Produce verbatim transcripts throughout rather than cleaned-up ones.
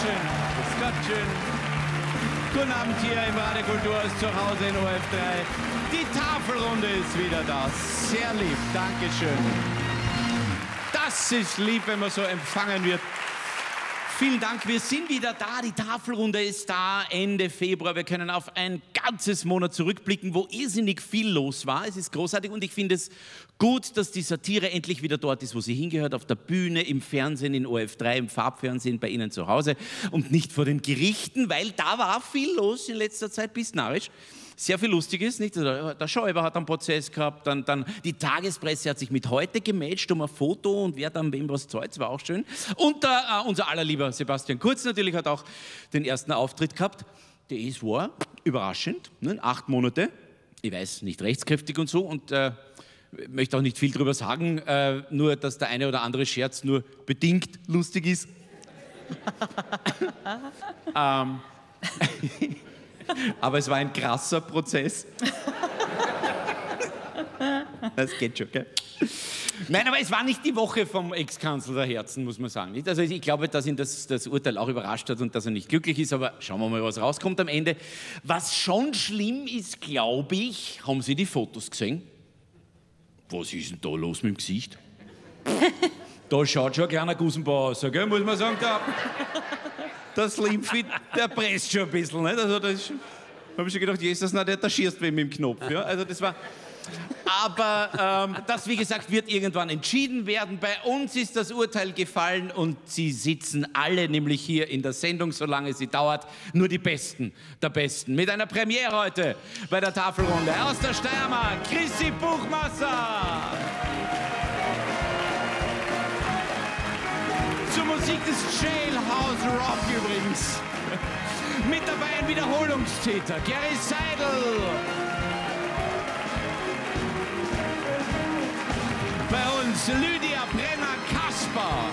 Dankeschön. Grüß Gott, schön. Guten Abend hier im Radio Kulturhaus zu Hause in O F drei. Die Tafelrunde ist wieder da. Sehr lieb. Dankeschön. Das ist lieb, wenn man so empfangen wird. Vielen Dank, wir sind wieder da, die Tafelrunde ist da, Ende Februar. Wir können auf ein ganzes Monat zurückblicken, wo irrsinnig viel los war. Es ist großartig und ich finde es gut, dass die Satire endlich wieder dort ist, wo sie hingehört, auf der Bühne, im Fernsehen, in O F drei, im Farbfernsehen, bei Ihnen zu Hause und nicht vor den Gerichten, weil da war viel los in letzter Zeit, bis narrisch. Sehr viel Lustiges, nicht? Der Schäuber hat einen Prozess gehabt, dann, dann die Tagespresse hat sich mit heute gematcht um ein Foto und wer dann wem was zahlt, das war auch schön. Und der, äh, unser allerlieber Sebastian Kurz natürlich hat auch den ersten Auftritt gehabt. Der ist war überraschend, ne? Acht Monate, ich weiß, nicht rechtskräftig und so und äh, möchte auch nicht viel drüber sagen, äh, nur dass der eine oder andere Scherz nur bedingt lustig ist. ähm... Aber es war ein krasser Prozess. Das geht schon, gell? Nein, aber es war nicht die Woche vom Ex-Kanzler der Herzen, muss man sagen. Also ich glaube, dass ihn das, das Urteil auch überrascht hat und dass er nicht glücklich ist, aber schauen wir mal, was rauskommt am Ende. Was schon schlimm ist, glaube ich, haben Sie die Fotos gesehen? Was ist denn da los mit dem Gesicht? Da schaut schon ein kleiner Gusenbauer aus, gell? Muss man sagen, da... Der Slimfit, der presst schon ein bisschen. Nicht? Also das habe ich schon gedacht, Jesus, na, der schießt wem mit dem Knopf. Ja? Also das war, aber ähm, das, wie gesagt, wird irgendwann entschieden werden. Bei uns ist das Urteil gefallen und Sie sitzen alle nämlich hier in der Sendung, solange sie dauert, nur die Besten der Besten. Mit einer Premiere heute bei der Tafelrunde aus der Steiermark, Chrissy Buchmasser. Zur Musik des Jailhouse Rock übrigens. Mit dabei ein Wiederholungstäter, Gary Seidel. Bei uns Lydia Brenner-Kasper.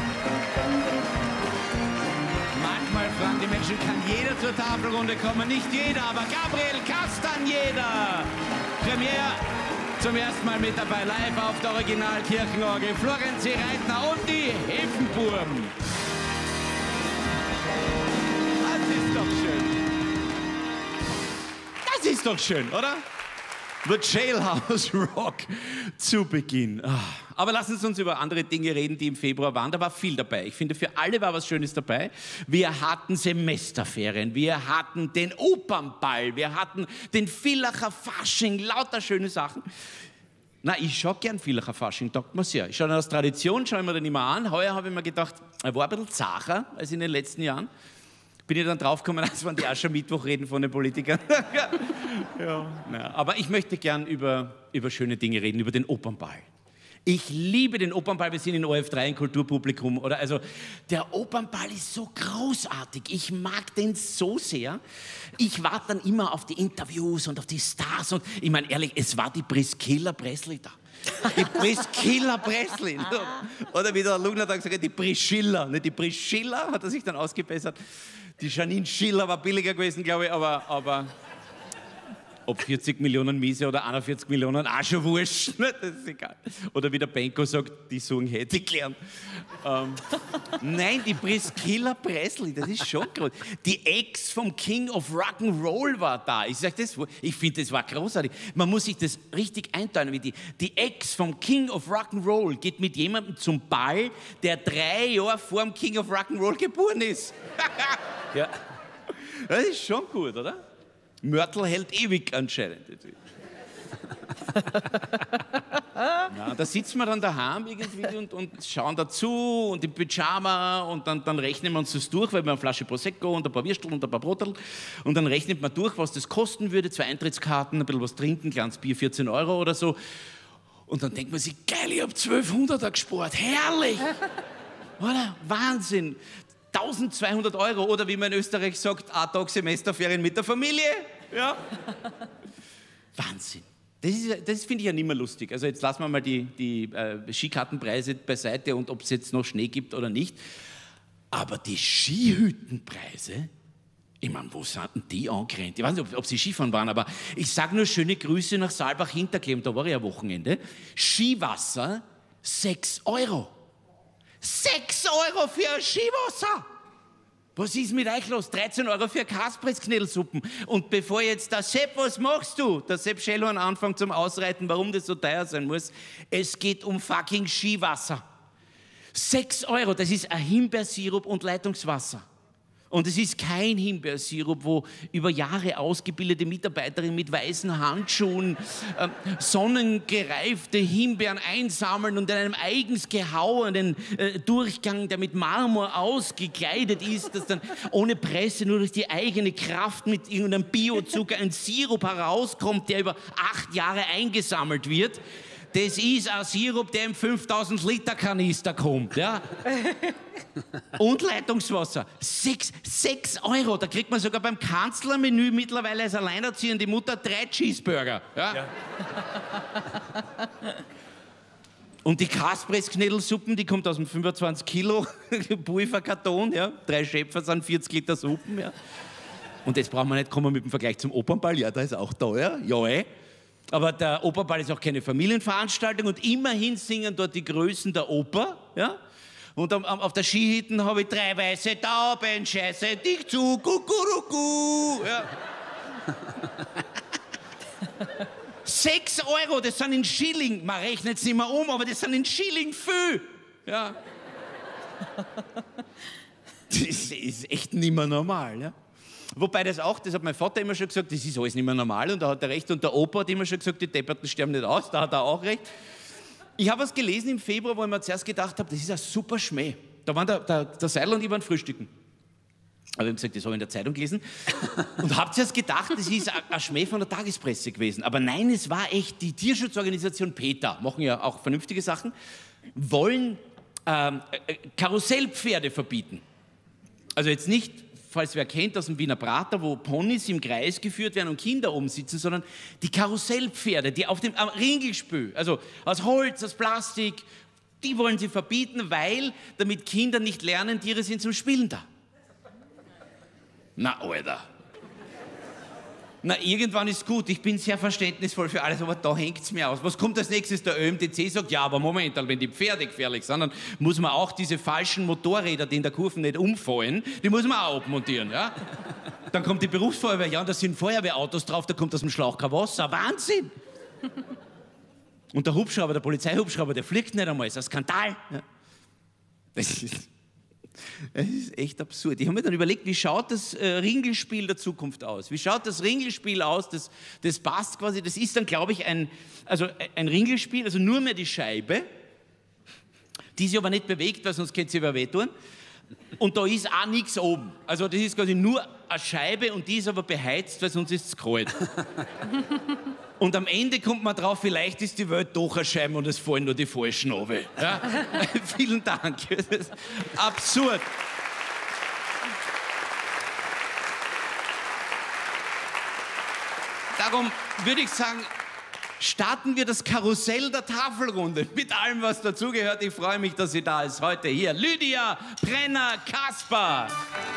Manchmal fragen die Menschen, kann jeder zur Tafelrunde kommen? Nicht jeder, aber Gabriel Castanjeda. Premiere. Zum ersten Mal mit dabei, live auf der Original-Kirchenorgel, Florenzi Reitner und die Hefenburm. Das ist doch schön. Das ist doch schön, oder? The Jailhouse Rock zu Beginn. Aber lassen Sie uns über andere Dinge reden, die im Februar waren. Da war viel dabei. Ich finde, für alle war was Schönes dabei. Wir hatten Semesterferien, wir hatten den Opernball, wir hatten den Villacher Fasching, lauter schöne Sachen. Na, ich schaue gern Villacher Fasching, taugt mir sehr. Ich schaue aus Tradition, schaue mir den immer an. Heuer habe ich mir gedacht, er war ein bisschen zacher als in den letzten Jahren. Bin ich dann draufgekommen, als waren die Aschermittwoch reden von den Politikern. Ja. Ja, aber ich möchte gern über, über schöne Dinge reden, über den Opernball. Ich liebe den Opernball, wir sind in O F drei ein Kulturpublikum. Oder? Also, der Opernball ist so großartig, ich mag den so sehr. Ich warte dann immer auf die Interviews und auf die Stars. Und ich meine ehrlich, es war die Priscilla Presley da. Die Priscilla Presley. Oder wie der Lugner da gesagt hat, die Priscilla. Nicht die Priscilla, hat er sich dann ausgebessert. Die Janine Schiller war billiger gewesen, glaube ich, aber, aber ob vierzig Millionen Miese oder einundvierzig Millionen, auch schon wurscht. Das ist egal. Oder wie der Benko sagt, die Song hätte ich gelernt. Ähm, nein, die Priscilla Presley, das ist schon groß. Die Ex vom King of Rock'n'Roll war da. Ich sag das, ich finde, das war großartig. Man muss sich das richtig einteilen. Wie die, die Ex vom King of Rock'n'Roll geht mit jemandem zum Ball, der drei Jahre vor dem King of Rock'n'Roll geboren ist. Ja. Das ist schon gut, oder? Mörtel hält ewig anscheinend. Ja, da sitzen wir dann daheim irgendwie und, und schauen dazu und im Pyjama und dann, dann rechnen wir uns das durch, weil wir eine Flasche Prosecco und ein paar Würstel und ein paar Brotel und dann rechnet man durch, was das kosten würde, zwei Eintrittskarten, ein bisschen was trinken, kleines Bier, vierzehn Euro oder so. Und dann denkt man sich, geil, ich habe zwölfhunderter gespart, herrlich! Oder? Wahnsinn! eintausendzweihundert Euro oder wie man in Österreich sagt, ein Tag Semesterferien mit der Familie. Ja. Wahnsinn. Das, ist, das finde ich ja nicht mehr lustig. Also jetzt lassen wir mal die, die äh, Skikartenpreise beiseite und ob es jetzt noch Schnee gibt oder nicht. Aber die Skihüttenpreise, ich meine, wo sind denn die angerannt? Ich weiß nicht, ob, ob sie Skifahren waren, aber ich sage nur schöne Grüße nach Saalbach-Hinterklemm, da war ich ja Wochenende. Skiwasser, sechs Euro. Sechs Euro für ein Skiwasser! Was ist mit euch los? dreizehn Euro für Kaspressknädelsuppen. Und bevor jetzt der Sepp, was machst du? Der Sepp Schellhorn anfängt zum Ausreiten, warum das so teuer sein muss. Es geht um fucking Skiwasser. sechs Euro, das ist ein Himbeersirup und Leitungswasser. Und es ist kein Himbeersirup, wo über Jahre ausgebildete Mitarbeiterinnen mit weißen Handschuhen äh, sonnengereifte Himbeeren einsammeln und in einem eigens gehauenen äh, Durchgang, der mit Marmor ausgekleidet ist, das dann ohne Presse nur durch die eigene Kraft mit irgendeinem Biozucker ein Sirup herauskommt, der über acht Jahre eingesammelt wird. Das ist ein Sirup, der im fünftausend Liter Kanister kommt. Ja? Und Leitungswasser. Sechs, sechs Euro. Da kriegt man sogar beim Kanzlermenü mittlerweile als alleinerziehende Mutter drei Cheeseburger. Ja? Ja. Und die Kaspressknädelsuppen, die kommt aus dem fünfundzwanzig Kilo Pulverkarton. Ja? Drei Schöpfer sind vierzig Liter Suppen. Ja? Und das brauchen wir nicht kommen mit dem Vergleich zum Opernball. Ja, da ist auch teuer. Ja, eh. Aber der Opernball ist auch keine Familienveranstaltung und immerhin singen dort die Größen der Oper. Ja? Und am, auf der Skihütte habe ich drei weiße Tauben, scheiße dich zu, kukuruku. Ja. Sechs Euro, das sind in Schilling. Man rechnet es nicht mehr um, aber das sind in Schilling viel. Ja. Das ist echt nicht mehr normal. Ja? Wobei das auch, das hat mein Vater immer schon gesagt, das ist alles nicht mehr normal und da hat er recht. Und der Opa hat immer schon gesagt, die Depperten sterben nicht aus, da hat er auch recht. Ich habe was gelesen im Februar, wo ich mir zuerst gedacht habe, das ist ein super Schmäh. Da waren der, der, der Seidel und ich waren frühstücken. Aber ich habe gesagt, das habe ich in der Zeitung gelesen. Und habe zuerst gedacht, das ist ein, ein Schmäh von der Tagespresse gewesen. Aber nein, es war echt die Tierschutzorganisation PETA, machen ja auch vernünftige Sachen, wollen ähm, Karussellpferde verbieten. Also jetzt nicht, falls wer kennt, aus dem Wiener Prater, wo Ponys im Kreis geführt werden und Kinder oben sitzen, sondern die Karussellpferde, die auf dem Ringelspül, also aus Holz, aus Plastik, die wollen sie verbieten, weil damit Kinder nicht lernen, Tiere sind zum Spielen da. Na, Alter. Na, irgendwann ist gut, ich bin sehr verständnisvoll für alles, aber da hängt es mir aus. Was kommt als nächstes? Der Ö M T C sagt, ja, aber Moment, wenn die Pferde gefährlich sind, dann muss man auch diese falschen Motorräder, die in der Kurve nicht umfallen, die muss man auch abmontieren, ja? Dann kommt die Berufsfeuerwehr, ja, und da sind Feuerwehrautos drauf, da kommt aus dem Schlauch kein Wasser, Wahnsinn! Und der Hubschrauber, der Polizeihubschrauber, der fliegt nicht einmal, das ist ein Skandal. Ja? Das ist... Es ist echt absurd. Ich habe mir dann überlegt, wie schaut das äh, Ringelspiel der Zukunft aus? Wie schaut das Ringelspiel aus? Das, das passt quasi, das ist dann, glaube ich, ein, also ein Ringelspiel, also nur mehr die Scheibe, die sich aber nicht bewegt, weil sonst könnte sie über wehtun. Und da ist auch nichts oben. Also das ist quasi nur eine Scheibe und die ist aber beheizt, weil sonst ist es kalt. Und am Ende kommt man drauf, vielleicht ist die Welt doch eine Scheibe und es fallen nur die falschen runter. Ja? Vielen Dank. Das ist absurd. Darum würde ich sagen, starten wir das Karussell der Tafelrunde mit allem, was dazugehört. Ich freue mich, dass sie da ist. Heute hier Lydia Brenner-Kasper.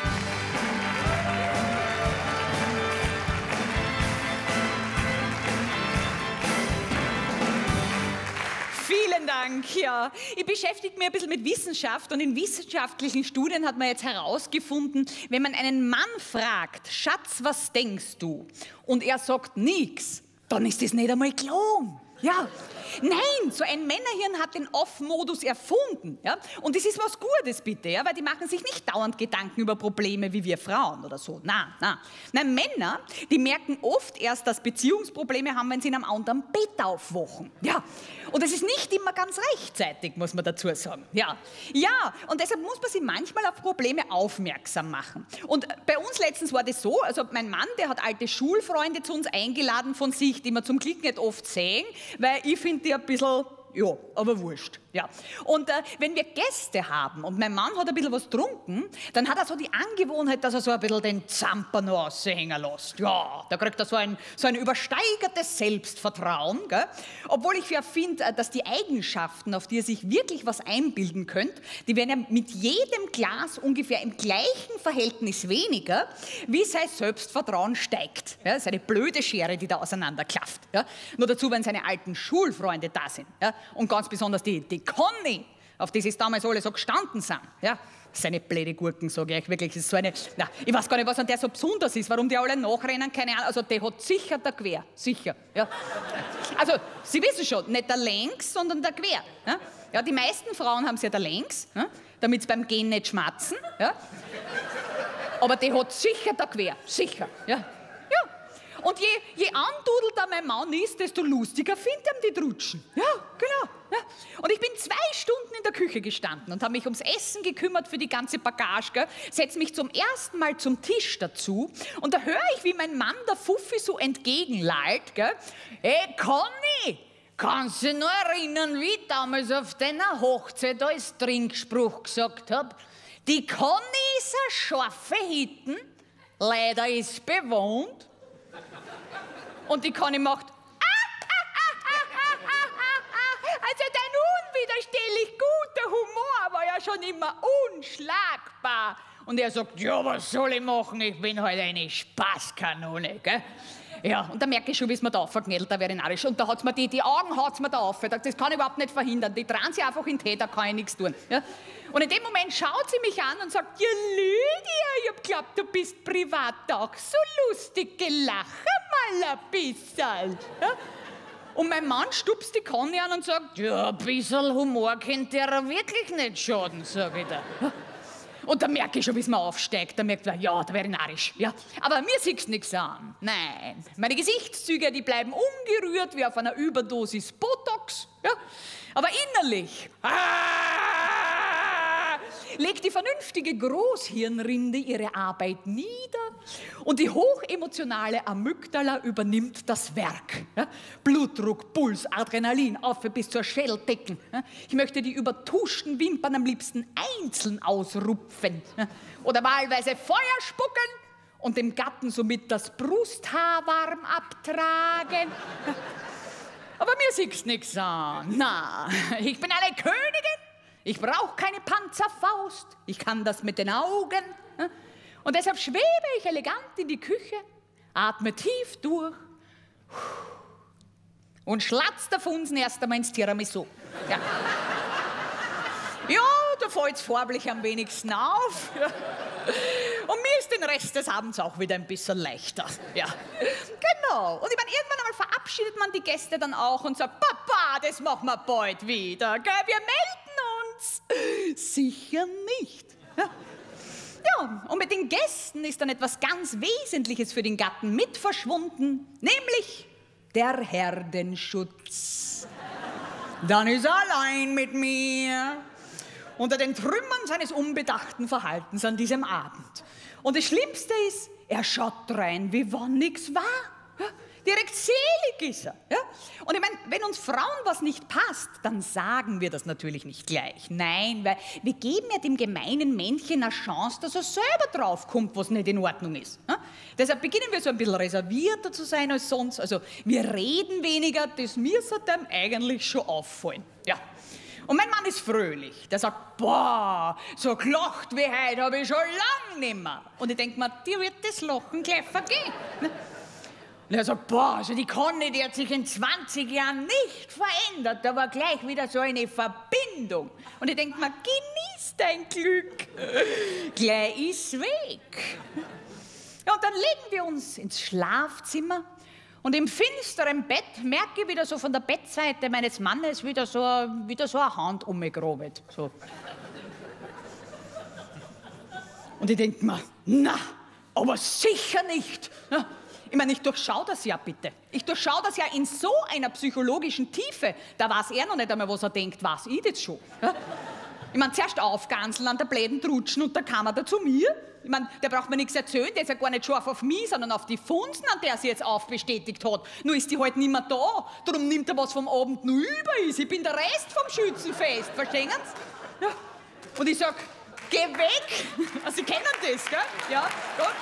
Vielen Dank, ja. Ich beschäftige mich ein bisschen mit Wissenschaft und in wissenschaftlichen Studien hat man jetzt herausgefunden, wenn man einen Mann fragt, Schatz, was denkst du? Und er sagt nichts, dann ist das nicht einmal gelogen. Ja. Nein, so ein Männerhirn hat den Off-Modus erfunden. Ja? Und das ist was Gutes, bitte, ja? Weil die machen sich nicht dauernd Gedanken über Probleme wie wir Frauen oder so. Nein, nein. Nein, Männer, die merken oft erst, dass Beziehungsprobleme haben, wenn sie in einem anderen Bett aufwachen. Ja. Und das ist nicht immer ganz rechtzeitig, muss man dazu sagen. Ja. Ja, und deshalb muss man sich manchmal auf Probleme aufmerksam machen. Und bei uns letztens war das so, also mein Mann, der hat alte Schulfreunde zu uns eingeladen von sich, die wir zum Glück nicht oft sehen, weil ich finde die ein bisschen, ja, aber wurscht. Ja. Und äh, wenn wir Gäste haben und mein Mann hat ein bisschen was getrunken, dann hat er so die Angewohnheit, dass er so ein bisschen den Zamper noch raushängen lässt. Ja, da kriegt er so ein, so ein übersteigertes Selbstvertrauen. Gell? Obwohl ich ja finde, dass die Eigenschaften, auf die er sich wirklich was einbilden könnte, die werden ja mit jedem Glas ungefähr im gleichen Verhältnis weniger, wie sein Selbstvertrauen steigt. Ja, das ist eine blöde Schere, die da auseinanderklafft. Ja? Nur dazu, wenn seine alten Schulfreunde da sind. Ja? Und ganz besonders die, die Conny, auf die sie damals alle so gestanden sind. Ja? Seine blöde Gurken, sage ich euch wirklich. Das ist so eine, na, ich weiß gar nicht, was an der so besonders ist, warum die alle nachrennen, keine Ahnung. Also der hat sicher der Quer, sicher. Ja. Also, Sie wissen schon, nicht der Längs, sondern der Quer. Ja, ja, die meisten Frauen haben es ja der Längs, ja, damit sie beim Gehen nicht schmatzen. Ja. Aber der hat sicher der Quer, sicher. Ja. Ja. Und je, je andudelter mein Mann ist, desto lustiger findet er die Drutschen. Ja, genau. Ja. Und ich bin zwei Stunden in der Küche gestanden und habe mich ums Essen gekümmert für die ganze Bagage, setze mich zum ersten Mal zum Tisch dazu und da höre ich, wie mein Mann der Fuffi so entgegenlallt. Gell? Hey Conny, kannst du dich noch erinnern, wie ich damals auf deiner Hochzeit als Trinkspruch gesagt habe? Die Conny ist eine scharfe Hitten, leider ist bewohnt. Und die Conny macht, also dein unwiderstehlich guter Humor war ja schon immer unschlagbar. Und er sagt, ja, was soll ich machen? Ich bin halt eine Spaßkanone, gell? Ja, und da merke ich schon, wie es mir da aufgeknädelt, da wäre narisch. Und da hat's mir die, die Augen hat's mir da auf. Das kann ich überhaupt nicht verhindern. Die drehen sich einfach in den Tee, da kann ich nichts tun. Ja? Und in dem Moment schaut sie mich an und sagt, ja, Lydia, ich hab geglaubt, du bist privat auch so lustig, gelache mal ein bisschen. Ja? Und mein Mann stupst die Conny an und sagt, ja, ein bisschen Humor könnte er wirklich nicht schaden, sag ich da. Und da merke ich schon, wie es mir aufsteigt. Da merkt man, ja, da wäre ich narrisch. Ja. Aber mir sieht's nichts an. Nein. Meine Gesichtszüge, die bleiben ungerührt wie auf einer Überdosis Botox. Ja. Aber innerlich ah, legt die vernünftige Großhirnrinde ihre Arbeit nieder und die hochemotionale Amygdala übernimmt das Werk. Ja. Blutdruck, Puls, Adrenalin, auf bis zur Schädeldecken. Ja. Ich möchte die übertuschten Wimpern am liebsten einzeln ausrupfen. Ja. Oder wahlweise Feuer spucken und dem Gatten somit das Brusthaar warm abtragen. Ja. Aber mir sieht's nichts an. Na, ich bin eine Königin. Ich brauche keine Panzerfaust. Ich kann das mit den Augen. Und deshalb schwebe ich elegant in die Küche, atme tief durch und schlatz der Funsen erst einmal ins Tiramisu. Ja, ja, da fällt's farblich am wenigsten auf. Ja. Und mir ist den Rest des Abends auch wieder ein bisschen leichter. Ja, genau. Und ich meine, irgendwann einmal verabschiedet man die Gäste dann auch und sagt, Papa, das machen wir bald wieder. Gell? Wir melden uns. Sicher nicht. Ja. Ja, und mit den Gästen ist dann etwas ganz Wesentliches für den Gatten mit verschwunden, nämlich der Herdenschutz. Dann ist er allein mit mir, unter den Trümmern seines unbedachten Verhaltens an diesem Abend. Und das Schlimmste ist, er schaut rein, wie wann nichts war. Ja, direkt selig ist er. Ja? Und ich meine, wenn uns Frauen was nicht passt, dann sagen wir das natürlich nicht gleich. Nein, weil wir geben ja dem gemeinen Männchen eine Chance, dass er selber draufkommt, was nicht in Ordnung ist. Ja? Deshalb beginnen wir so ein bisschen reservierter zu sein als sonst. Also wir reden weniger, das müsste dem eigentlich schon auffallen. Ja. Und mein Mann ist fröhlich. Der sagt, boah, so gelacht wie heute habe ich schon lange nicht mehr. Und ich denke mir, dir wird das Lachen gleich vergehen. Und er sagt, boah, also die Conny, die hat sich in zwanzig Jahren nicht verändert. Da war gleich wieder so eine Verbindung. Und ich denke mir, genieß dein Glück. Gleich ist weg. Ja, und dann legen wir uns ins Schlafzimmer. Und im finsteren Bett merke ich wieder so von der Bettseite meines Mannes wieder so, wieder so eine Hand umgegraben. So. Und ich denke mir, na, aber sicher nicht. Ja. Ich meine, ich durchschaue das ja bitte. Ich durchschaue das ja in so einer psychologischen Tiefe. Da weiß er noch nicht einmal, was er denkt, weiß ich das schon. Ja. Ich meine, zuerst aufganzeln an der bläden Trutschen und da kam er da zu mir. Ich meine, der braucht mir nichts erzählen, der ist ja gar nicht scharf auf mich, sondern auf die Funsen, an der er sich jetzt aufbestätigt hat. Nur ist die halt nicht mehr da, darum nimmt er was vom Abend noch über ist. Ich bin der Rest vom Schützenfest, verstehen Sie? Ja. Und ich sag, geh weg. Also, Sie kennen das, gell? Ja, gut.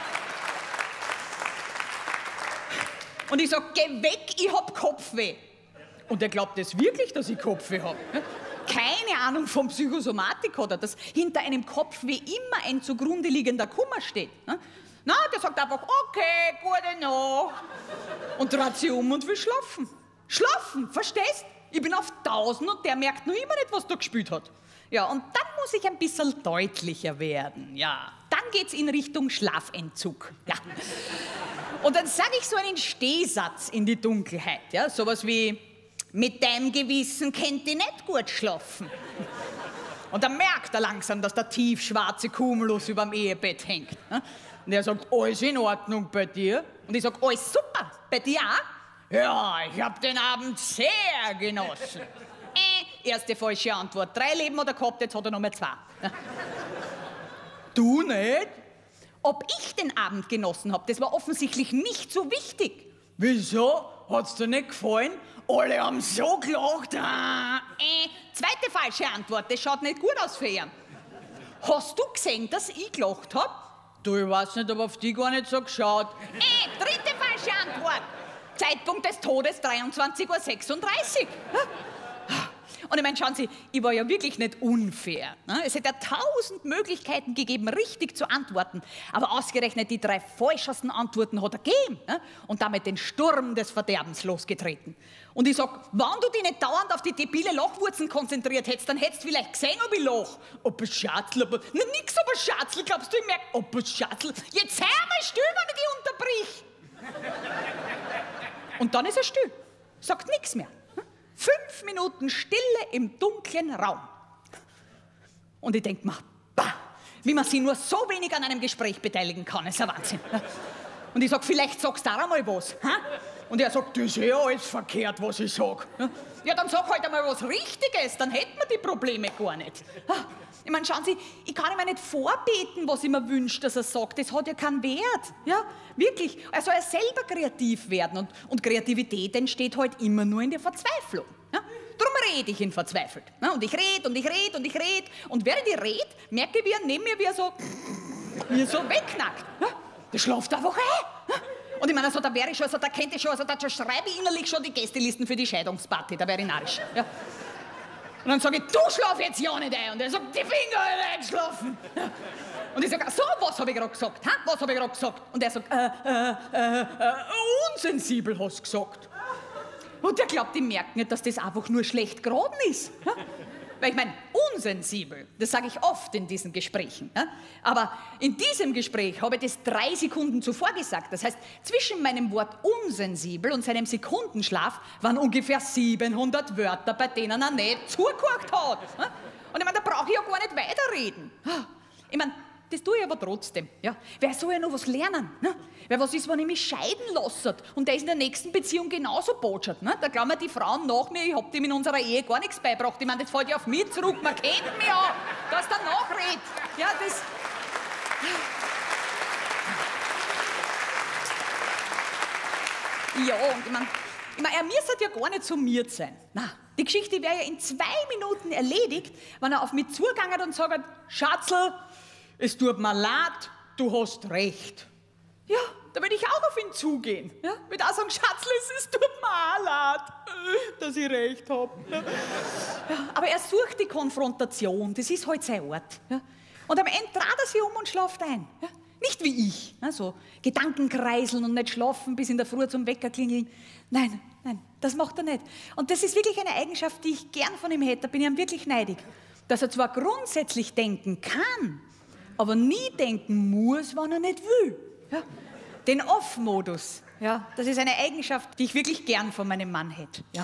Und ich sag, geh weg, ich hab Kopfweh. Und er glaubt das wirklich, dass ich Kopfweh hab. Keine Ahnung von Psychosomatik hat er, dass hinter einem Kopfweh immer ein zugrunde liegender Kummer steht. Na, der sagt einfach, okay, gute Nacht. Und dreht sich um und will schlafen. Schlafen, verstehst? Ich bin auf tausend und der merkt noch immer nicht, was da gespielt hat. Ja, und dann muss ich ein bisschen deutlicher werden, ja. Dann geht's in Richtung Schlafentzug, ja. Und dann sage ich so einen Stehsatz in die Dunkelheit, ja, sowas wie, mit deinem Gewissen könnt ihr nicht gut schlafen. Und dann merkt er langsam, dass der tiefschwarze Cumulus überm Ehebett hängt. Ne? Und er sagt, alles in Ordnung bei dir? Und ich sag, alles super, bei dir auch? Ja, ich hab den Abend sehr genossen. Äh, erste falsche Antwort. Drei Leben hat er gehabt, jetzt hat er noch mal zwei. Du nicht? Ob ich den Abend genossen habe, das war offensichtlich nicht so wichtig. Wieso? Hat's dir nicht gefallen? Alle haben so gelacht. Ah, äh, zweite falsche Antwort, das schaut nicht gut aus für ihn. Hast du gesehen, dass ich gelacht hab? Du, ich weiß nicht, aber auf die gar nicht so geschaut. Äh, dritte falsche Antwort. Zeitpunkt des Todes dreiundzwanzig Uhr sechsunddreißig. Und ich meine, schauen Sie, ich war ja wirklich nicht unfair. Es hätte ja tausend Möglichkeiten gegeben, richtig zu antworten. Aber ausgerechnet die drei falschesten Antworten hat er gegeben. Und damit den Sturm des Verderbens losgetreten. Und ich sag, wenn du dich nicht dauernd auf die debile Lachwurzeln konzentriert hättest, dann hättest du vielleicht gesehen, ob ich lach. Ob es Schatzl, aber na, nix aber Schatzl, glaubst du, ich merk, ob es Schatzl. Jetzt hör mal still, wenn ich dich unterbrich. Und dann ist er still, sagt nichts mehr. Fünf Minuten Stille im dunklen Raum. Und ich denk mir, bah, wie man sich nur so wenig an einem Gespräch beteiligen kann, ist ein Wahnsinn. Und ich sag, vielleicht sagst du auch einmal was. Ha? Und er sagt, das ist eh alles verkehrt, was ich sag. Ja, dann sag halt einmal was Richtiges, dann hätten wir die Probleme gar nicht. Ich meine, schauen Sie, ich kann ihm nicht vorbeten, was ich mir wünsche, dass er sagt. Das hat ja keinen Wert. Ja, wirklich. Er soll ja selber kreativ werden. Und, und Kreativität entsteht halt immer nur in der Verzweiflung. Ja? Darum rede ich ihn verzweifelt. Ja? Und ich rede und ich rede und ich rede. Und während ich rede, merke ich, wie er neben mir wie er so, wie er so wegknackt. Ja? Der schlaft einfach ein. Ja? Und ich meine, also, da wäre ich schon, also, da kennt ich schon, also, da schreibe ich innerlich schon die Gästelisten für die Scheidungsparty. Da wäre ich narrisch. Ja? Und dann sage ich, du schlaf jetzt ja nicht ein. Und er sagt, die Finger haben eingeschlafen. Und ich sage, so, was habe ich gerade gesagt? Ha? Was habe ich gerade gesagt? Und er sagt, äh, äh, äh, äh, unsensibel hast du gesagt. Und der glaubt, die merken nicht, dass das einfach nur schlecht geraten ist. Ja? Weil ich meine, unsensibel, das sage ich oft in diesen Gesprächen. Ja? Aber in diesem Gespräch habe ich das drei Sekunden zuvor gesagt. Das heißt, zwischen meinem Wort unsensibel und seinem Sekundenschlaf waren ungefähr siebenhundert Wörter, bei denen er nicht zugehört hat. Ja? Und ich meine, da brauche ich ja gar nicht weiterreden. Ich meine, das tue ich aber trotzdem. Ja? Wer soll ja noch was lernen? Ne? Weil was ist, wenn ich mich scheiden lasse und der ist in der nächsten Beziehung genauso botschert? Ne? Da glauben die Frauen nach mir, ich hab dem in unserer Ehe gar nichts beigebracht. Ich meine, das fällt ja auf mich zurück. Man kennt mich ja, dass der nachredet. Ja, das... Ja, und ich meine, ich mein, er müsste ja gar nicht summiert sein. Nein, die Geschichte wäre ja in zwei Minuten erledigt, wenn er auf mich zugegangen und sagt, Schatzl, es tut mir leid, du hast recht. Ja, da würde ich auch auf ihn zugehen. Ja, würde auch sagen, Schatzl, es tut mir auch leid, dass ich recht habe. Ja, aber er sucht die Konfrontation, das ist halt sein Ort. Ja. Und am Ende dreht er sich um und schlaft ein. Ja. Nicht wie ich, ne, so Gedanken kreiseln und nicht schlafen bis in der Früh zum Wecker klingeln. Nein, nein, das macht er nicht. Und das ist wirklich eine Eigenschaft, die ich gern von ihm hätte, da bin ich ihm wirklich neidig. Dass er zwar grundsätzlich denken kann, aber nie denken muss, wann er nicht will. Ja? Den Off-Modus, ja, das ist eine Eigenschaft, die ich wirklich gern von meinem Mann hätte. Ja.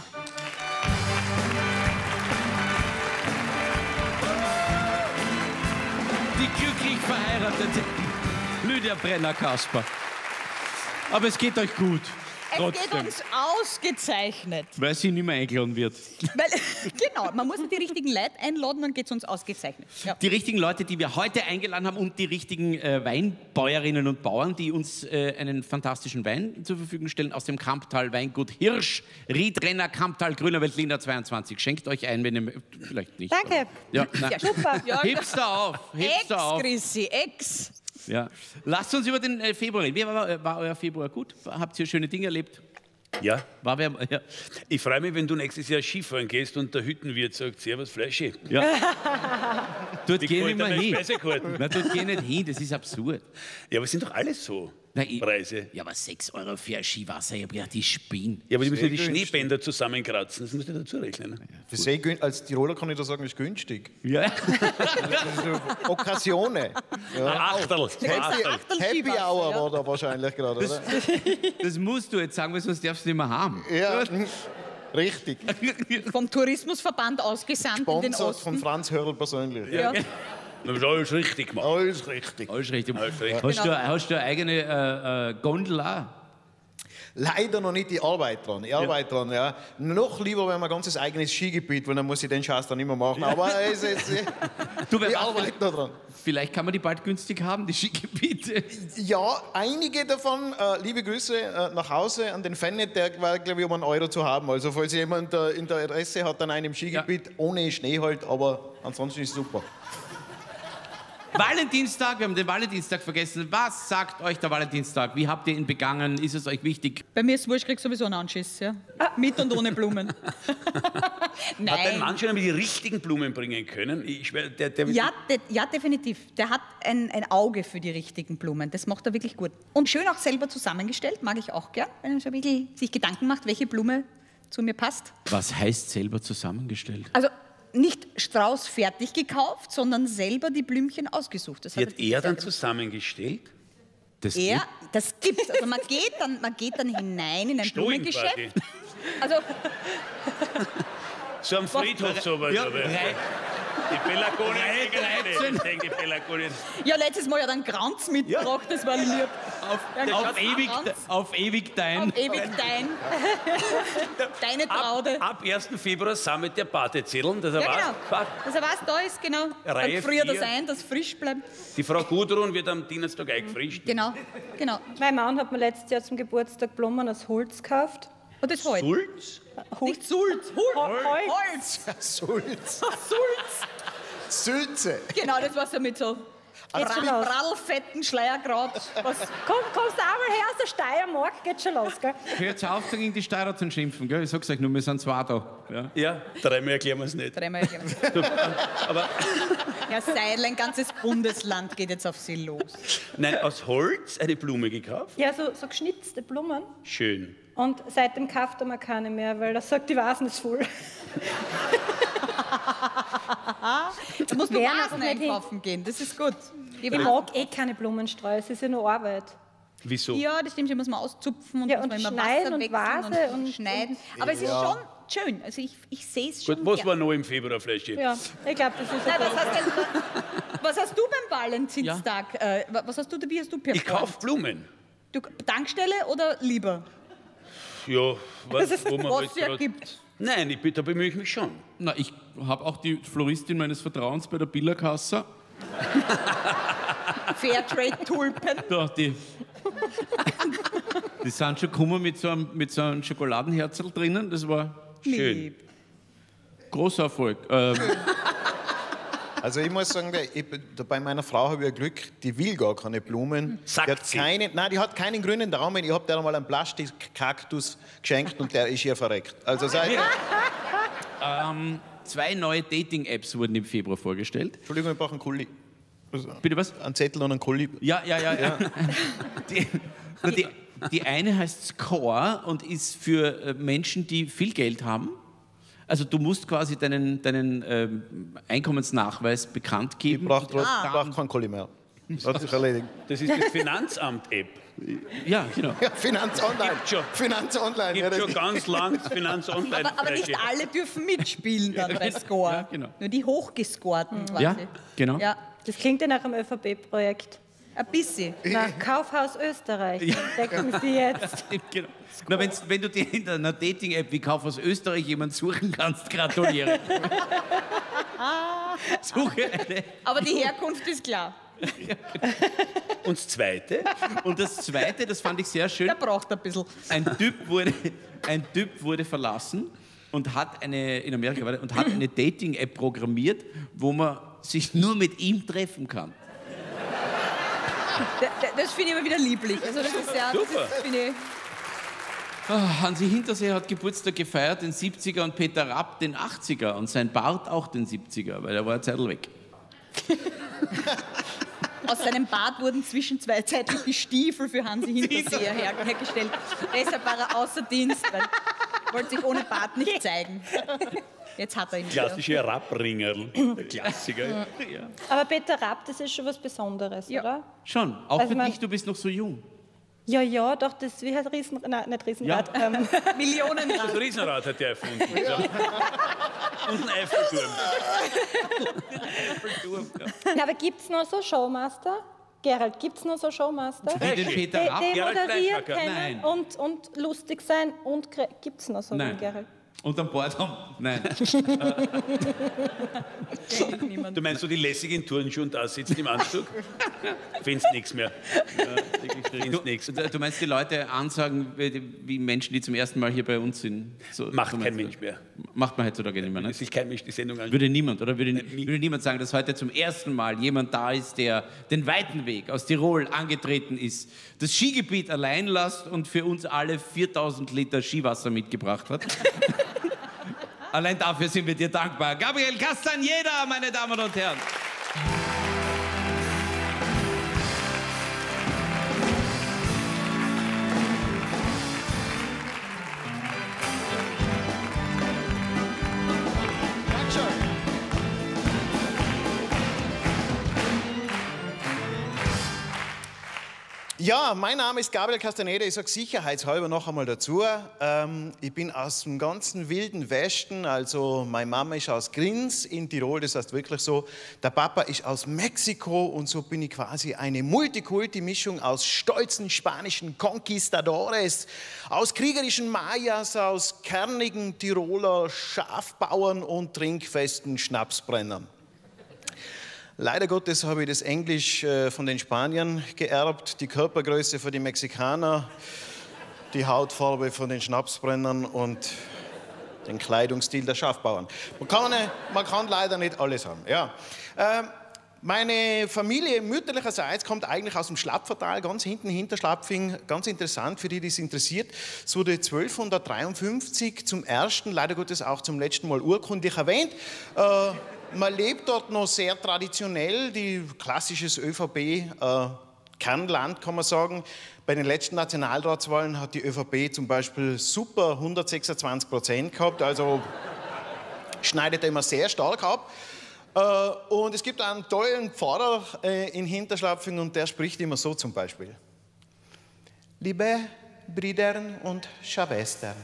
Die glücklich verheiratete Lydia Brenner-Kasper. Aber es geht euch gut. Es Trotzdem. geht uns ausgezeichnet. Weil sie nicht mehr eingeladen wird. Weil, genau, man muss die richtigen Leute einladen, dann geht es uns ausgezeichnet. Ja. Die richtigen Leute, die wir heute eingeladen haben und die richtigen äh, Weinbäuerinnen und Bauern, die uns äh, einen fantastischen Wein zur Verfügung stellen aus dem Kamptal Weingut Hirsch, Riedrenner, Kamptal, Grüner Veltliner zweiundzwanzig. Schenkt euch ein, wenn ihr... Vielleicht nicht. Danke. Aber, ja, ja, super. Ja, heb's auf. Heb's Ex, auf. Chrissy, Ex. Ja. Lasst uns über den äh, Februar reden. Wie war, war euer Februar gut? Habt ihr schöne Dinge erlebt? Ja. War wer, ja. Ich freue mich, wenn du nächstes Jahr Skifahren gehst und der Hüttenwirt sagt, Servus Fleischi. Ja. Dort Die geh ich gefällt nicht mehr mir hin. Speisekarten. Nein, dort geh ich nicht hin, das ist absurd. Ja, aber es sind doch alles so. Nein, ich, Preise. ja, aber sechs Euro für ein Skiwasser, ich habe gedacht, die spinnen. Ja, aber die müssen ja die Sehr günstig. Schneebänder zusammenkratzen, das musst du dazu rechnen. Für sehr gün- als Tiroler kann ich da sagen, ist günstig. Ja. Das ist so Occasione. Ein Ja. Achtel. Ein Happy, Achtel. Achtel Happy Skiwasser, Hour ja. war da wahrscheinlich gerade, oder? Das musst du jetzt sagen, weil sonst darfst du nicht mehr haben. Ja, richtig. Vom Tourismusverband ausgesandt in den Sponsor von Osten. Franz Hörl persönlich. Ja. Du hast alles richtig gemacht. Alles richtig. Alles richtig. Alles richtig. Hast, Genau. du, hast du eine eigene äh, äh, Gondel auch? Leider noch nicht, die Arbeit dran. Die Arbeit dran, ja. Noch lieber, wenn man ein ganzes eigenes Skigebiet, weil dann muss ich den Scheiß dann nicht mehr machen. Aber es ist, Du, wer die weiß, Arbeit da dran. vielleicht kann man die bald günstig haben, die Skigebiete. Ja, einige davon, äh, liebe Grüße äh, nach Hause an den Fannet, der war, glaube ich, um einen Euro zu haben. Also falls jemand äh, in der Adresse hat an einem Skigebiet, ohne Schnee halt, aber ansonsten ist es super. Valentinstag, wir haben den Valentinstag vergessen. Was sagt euch der Valentinstag? Wie habt ihr ihn begangen? Ist es euch wichtig? Bei mir ist wurscht, krieg sowieso einen Anschiss. Ja. Mit und ohne Blumen. Hat dein Nein. Mann schon einmal die richtigen Blumen bringen können? Ich schwör, der, der Ja, de, ja, definitiv. Der hat ein, ein Auge für die richtigen Blumen. Das macht er wirklich gut. Und schön auch selber zusammengestellt, mag ich auch gern, wenn er so ein bisschen sich Gedanken macht, welche Blume zu mir passt. Was heißt selber zusammengestellt? Also nicht Strauß fertig gekauft, sondern selber die Blümchen ausgesucht. Das die hat wirklich er sehr dann gut. zusammengestellt? Das Er, das gibt's. Also man geht dann, man geht dann hinein in ein Stullen Blumengeschäft. quasi. Also So am Friedhof so was. Ja, aber- drei- Die Pelagone. dreizehn. Ich denke, die Pelagone. ja, letztes Mal ja dann Kranz mitgebracht, das war lieb. auf, Ja, auf, schaut ewig, an. auf ewig dein. Auf ewig dein. Deine Traude. Ab, ab ersten Februar sammelt der Badezetteln, dass er Ja, weiß, genau. fuck, Dass er weiß, da ist, genau. Reihe Dann friert vier. das ein, dass frisch bleibt. die Frau Gudrun wird am Dienstag eingefrischt. Genau, genau. Mein Mann hat mir letztes Jahr zum Geburtstag Blumen aus Holz gekauft. Und das Holz. Sulz? Nicht Sulz. Holz. Holz. Holz. Sulz. Sulz. Sülze. Genau, das war so mit so Geht schon los. prallfetten Schleierkraut. Was? Komm, kommst du auch mal her aus der Steiermark? Geht schon los, gell? Hört auf, gegen die Steirer zu schimpfen. Gell? Ich sag's euch nur, wir sind zwei da. Ja. Ja, dreimal erklären wir es nicht. Dreimal erklären. Aber Herr Seidel, ein ganzes Bundesland geht jetzt auf Sie los. nein, aus Holz eine Blume gekauft? Ja, so, so geschnitzte Blumen. Schön. Und seitdem kauft er mir keine mehr, weil er sagt, die Vasen ist voll. Da musst du Wer Vasen noch nicht einkaufen gehen, das ist gut. Die Ich Vasen- mag eh keine Blumenstreu, es ist ja nur Arbeit. Wieso? Ja, das stimmt, die muss man auszupfen und Ja, muss und man immer schneiden Wasser und wechseln Vase und, und- schneiden. Aber es ist schon schön, also ich, ich sehe es schon Gut, was gern. war noch im Februar vielleicht? Ja, ich glaube, das ist Nein, okay. was, hast denn, was hast du beim Valentinstag? Äh, was hast du, wie hast du performt? Ich kaufe Blumen. Du, Tankstelle oder lieber? Ja, was, wo man Was halt es ja grad- gibt. Nein, ich, da bemühe ich mich schon. Na, ich habe auch die Floristin meines Vertrauens bei der Billerkasse. Fairtrade-Tulpen. Da, die, die sind schon gekommen mit so einem, mit so einem Schokoladenherzl drinnen. Das war Schön. großer Erfolg. Ähm, Also ich muss sagen, ich, bei meiner Frau habe ich ein Glück, die will gar keine Blumen. Sagt die hat sie. keine, nein, die hat keinen grünen Daumen. Ich habe der einmal einen Plastikkaktus geschenkt und der ist ihr verreckt. Also sag ich, zwei neue Dating-Apps wurden im Februar vorgestellt. Entschuldigung, ich brauche einen Kuli. Also, Bitte was? einen Zettel und einen Kuli. Ja, ja, ja. ja. Die, nur die, die eine heißt Score und ist für äh, Menschen, die viel Geld haben. Also du musst quasi deinen, deinen ähm, Einkommensnachweis bekannt Ich geben. brauche Ah. brauch keinen Kuli mehr. Hat sich erledigt. Das ist die Finanzamt-App. Ja, genau. Ja, Finanz Online. Gibt schon. Finanz Online. Ja, Gibt das- schon ganz lang das Finanz Online. Aber, aber nicht alle dürfen mitspielen dann bei Score. Ja, genau. Nur die Hochgescorten quasi. Ja, genau. Ja, Das klingt ja nach einem ÖVP-Projekt. ein bisschen. Na, Kaufhaus Österreich. Denken Sie jetzt. Genau. Na, wenn's, wenn du dir in einer Dating-App wie Kauf aus Österreich jemanden suchen kannst, gratuliere. Suche eine. Aber die Herkunft ist klar. Und das Zweite? Und das Zweite, das fand ich sehr schön, Der braucht ein bisschen. ein Typ wurde, ein Typ wurde verlassen und hat eine, in Amerika war der, und hat eine Dating-App programmiert, wo man sich nur mit ihm treffen kann. D- d- Das finde ich aber wieder lieblich. Also das ist ja, das Super. ist, finde ich, Ah, Hansi Hintersee hat Geburtstag gefeiert, den siebziger, und Peter Rapp den achtziger und sein Bart auch den siebziger, weil er war eine Zeit weg. Aus seinem Bart wurden zwischenzeitlich die Stiefel für Hansi Hinterseher her hergestellt. Deshalb war er außer Dienst, weil er wollte sich ohne Bart nicht zeigen. Jetzt hat er ihn wieder. Klassische Rappringerl. Klassiker. Ja. Aber Peter Rapp, das ist schon was Besonderes, Ja. oder? Schon, auch Also für man- dich, du bist noch so jung. Ja, ja, doch, das wie heißt Riesen... Nein, nicht Riesenrad. Ähm, Millionenrad. Das Riesenrad hat er erfunden. Ja. Und ein Eiffelturm. na, aber gibt es noch so Showmaster? Gerald, gibt es noch so Showmaster? Wie den Peter Die, Rapp? die Gerald moderieren Fleischhacker. können Nein. und, und lustig sein und... Gibt es noch so Nein. einen Gerald? Und an Bord haben? Nein. Du meinst so die lässigen Turnschuhe und da sitzen im Anzug? Findest nichts mehr. Findest nichts. Du, du meinst die Leute ansagen, wie wie Menschen, die zum ersten Mal hier bei uns sind? So, Macht so kein meinst du? Mensch mehr. Macht man heutzutage nicht mehr, ne? Dass sich kein Mensch die Sendung anschaut. Würde niemand, oder? Würde, nie. würde niemand sagen, dass heute zum ersten Mal jemand da ist, der den weiten Weg aus Tirol angetreten ist, das Skigebiet allein lässt und für uns alle viertausend Liter Skiwasser mitgebracht hat? Allein dafür sind wir dir dankbar. Gabriel Castañeda, meine Damen und Herren. Ja, mein Name ist Gabriel Castañeda, ich sage sicherheitshalber noch einmal dazu. Ähm, ich bin aus dem ganzen wilden Westen, also meine Mama ist aus Grins in Tirol, das heißt wirklich so. Der Papa ist aus Mexiko und so bin ich quasi eine Multikulti-Mischung aus stolzen spanischen Conquistadores, aus kriegerischen Mayas, aus kernigen Tiroler Schafbauern und trinkfesten Schnapsbrennern. Leider Gottes habe ich das Englisch äh, von den Spaniern geerbt, die Körpergröße von den Mexikanern, die Hautfarbe von den Schnapsbrennern und den Kleidungsstil der Schafbauern. Man kann, äh, man kann leider nicht alles haben. Ja. Ähm, meine Familie mütterlicherseits kommt eigentlich aus dem Schlapfertal, ganz hinten hinter Schlapfing. Ganz interessant für die, die es interessiert. Es wurde zwölfhundertdreiundfünfzig zum ersten, leider Gottes auch zum letzten Mal urkundlich erwähnt. Äh, Man lebt dort noch sehr traditionell, die klassisches ÖVP-Kernland, kann man sagen. Bei den letzten Nationalratswahlen hat die ÖVP zum Beispiel super hundertsechsundzwanzig Prozent gehabt, also schneidet er immer sehr stark ab. Und es gibt einen tollen Pfarrer in Hinterschlapfing und der spricht immer so zum Beispiel. Liebe Brüder und Schwestern,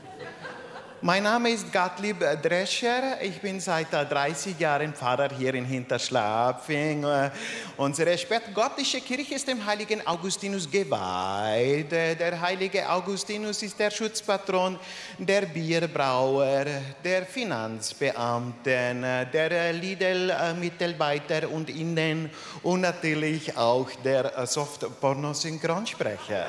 mein Name ist Gottlieb Drescher. Ich bin seit dreißig Jahren Pfarrer hier in Hinterschlapfing. Unsere spätgotische Kirche ist dem heiligen Augustinus geweiht. Der heilige Augustinus ist der Schutzpatron der Bierbrauer, der Finanzbeamten, der Lidl-Mitarbeiter und Innen und natürlich auch der Softporno-Synchronsprecher.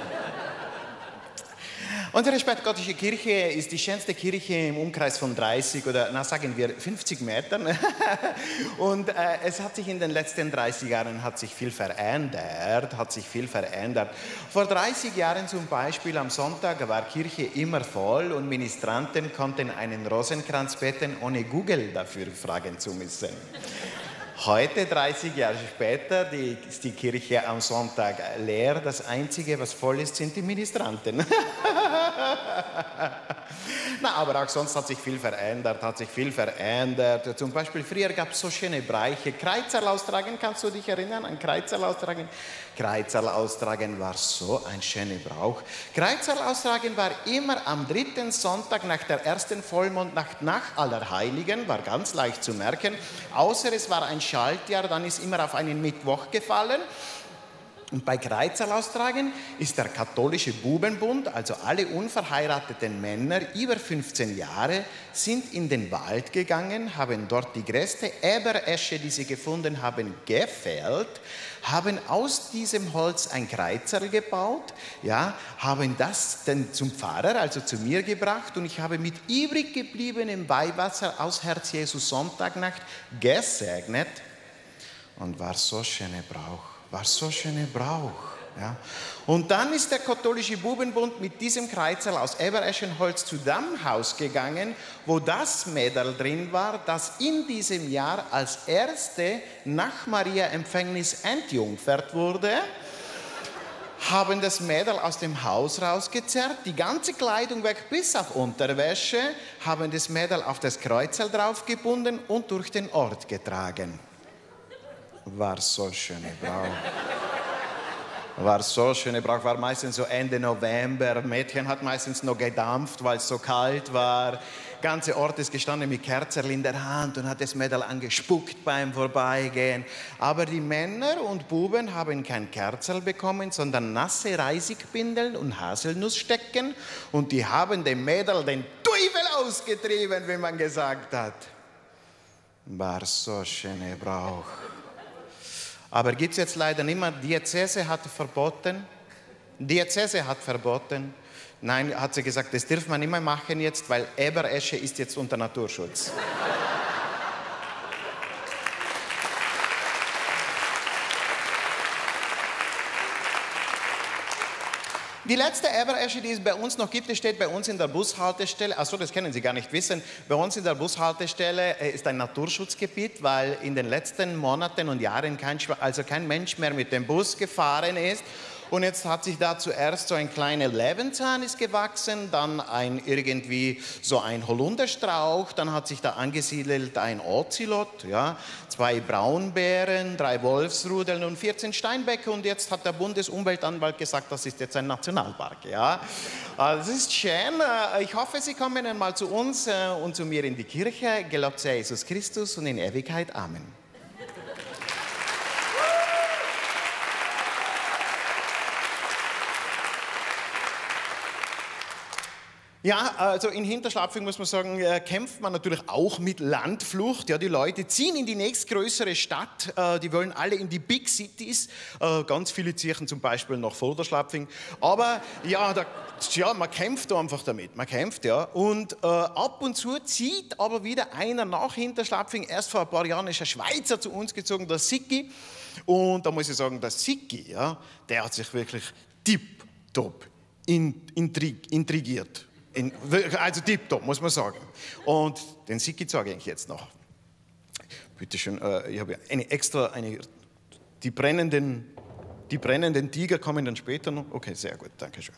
Unsere spätgotische Kirche ist die schönste Kirche im Umkreis von dreißig oder, na sagen wir, fünfzig Metern. Und äh, es hat sich in den letzten dreißig Jahren hat sich viel verändert, hat sich viel verändert. Vor dreißig Jahren zum Beispiel am Sonntag war Kirche immer voll und Ministranten konnten einen Rosenkranz beten, ohne Google dafür fragen zu müssen. Heute, dreißig Jahre später, die, ist die Kirche am Sonntag leer. Das Einzige, was voll ist, sind die Ministranten. Na, aber auch sonst hat sich viel verändert, hat sich viel verändert. Zum Beispiel, früher gab es so schöne Breiche. Kreuzerl austragen, kannst du dich erinnern an Kreuzerl austragen? Kreuzerl austragen war so ein schöner Brauch. Kreuzerl austragen war immer am dritten Sonntag nach der ersten Vollmondnacht nach Allerheiligen, war ganz leicht zu merken. Außer es war ein Schaltjahr, dann ist immer auf einen Mittwoch gefallen. Und bei Kreuzerl austragen ist der katholische Bubenbund, also alle unverheirateten Männer über fünfzehn Jahre, sind in den Wald gegangen, haben dort die größte Eberesche, die sie gefunden haben, gefällt, haben aus diesem Holz ein Kreuzerl gebaut, ja, haben das dann zum Pfarrer, also zu mir gebracht und ich habe mit übrig gebliebenem Weihwasser aus Herz Jesus Sonntagnacht gesegnet und war so schöner Brauch. War so schöner Brauch. Ja. Und dann ist der katholische Bubenbund mit diesem Kreuzel aus Ebereschenholz zu dem Haus gegangen, wo das Mädel drin war, das in diesem Jahr als erste nach Maria Empfängnis entjungfert wurde, haben das Mädel aus dem Haus rausgezerrt, die ganze Kleidung weg bis auf Unterwäsche, haben das Mädel auf das Kreuzel draufgebunden und durch den Ort getragen. War so schöne Braut. War so schöne Braut, war meistens so Ende November. Mädchen hat meistens noch gedampft, weil es so kalt war. Ganze Ort ist gestanden mit Kerzen in der Hand und hat das Mädel angespuckt beim Vorbeigehen. Aber die Männer und Buben haben kein Kerzel bekommen, sondern nasse Reisigbindeln und Haselnussstecken. Und die haben dem Mädel den Teufel ausgetrieben, wie man gesagt hat. War so schöne Brauch. Aber gibt es jetzt leider nicht mehr. Diözese hat verboten. Diözese hat verboten. Nein, hat sie gesagt, das darf man nicht mehr machen jetzt, weil Eberesche ist jetzt unter Naturschutz. Die letzte Eberesche, die es bei uns noch gibt, die steht bei uns in der Bushaltestelle. Achso, das können Sie gar nicht wissen. Bei uns in der Bushaltestelle ist ein Naturschutzgebiet, weil in den letzten Monaten und Jahren kein, also kein Mensch mehr mit dem Bus gefahren ist. Und jetzt hat sich da zuerst so ein kleiner Löwenzahn ist gewachsen, dann ein irgendwie so ein Holunderstrauch, dann hat sich da angesiedelt ein Ozelot, ja, zwei Braunbären, drei Wolfsrudeln und vierzehn Steinböcke und jetzt hat der Bundesumweltanwalt gesagt, das ist jetzt ein Nationalpark, ja. Also das ist schön. Ich hoffe, Sie kommen einmal zu uns und zu mir in die Kirche. Gelobt sei Jesus Christus und in Ewigkeit. Amen. Ja, also in Hinterschlapfing muss man sagen, äh, kämpft man natürlich auch mit Landflucht. Ja, die Leute ziehen in die nächstgrößere Stadt, äh, die wollen alle in die Big Cities. Äh, ganz viele ziehen zum Beispiel nach Vorderschlapfing. Aber ja, da, ja, man kämpft einfach damit, man kämpft, ja. Und äh, ab und zu zieht aber wieder einer nach Hinterschlapfing. Erst vor ein paar Jahren ist ein Schweizer zu uns gezogen, der Sicki. Und da muss ich sagen, der Sicki, ja, der hat sich wirklich tipptopp intrig, intrigiert. In, also tipptopp, muss man sagen. Und den Sicki zeige ich jetzt noch. Bitte schön, äh, ich habe eine extra, eine, die, brennenden, die brennenden Tiger kommen dann später noch. Okay, sehr gut, danke schön.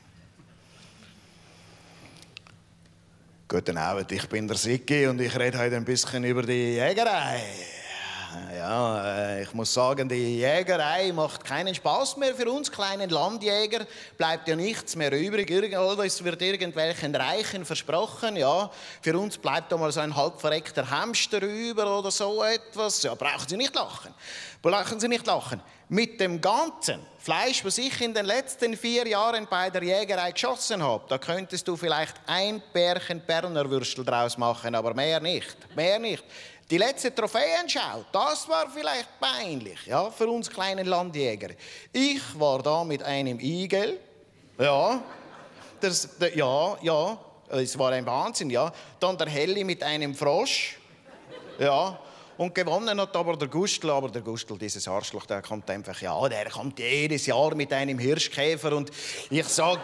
Guten Abend, ich bin der Sicki und ich rede heute ein bisschen über die Jägerei. Ja, ich muss sagen, die Jägerei macht keinen Spaß mehr für uns kleinen Landjäger. Bleibt ja nichts mehr übrig. Es wird irgendwelchen Reichen versprochen. Ja, für uns bleibt da mal so ein halb verreckter Hamster über oder so etwas. Ja, brauchen Sie nicht lachen. Brauchen Sie nicht lachen. Mit dem ganzen Fleisch, was ich in den letzten vier Jahren bei der Jägerei geschossen habe, da könntest du vielleicht ein Pärchen Berner Würstel draus machen, aber mehr nicht. Mehr nicht. Die letzte Trophäenschau, das war vielleicht peinlich, ja, für uns kleinen Landjäger. Ich war da mit einem Igel, ja, das, der, ja, ja, es war ein Wahnsinn, ja. Dann der Helli mit einem Frosch, ja. Und gewonnen hat aber der Gustl, aber der Gustl, dieses Arschloch, der kommt einfach, ja, der kommt jedes Jahr mit einem Hirschkäfer und ich sag,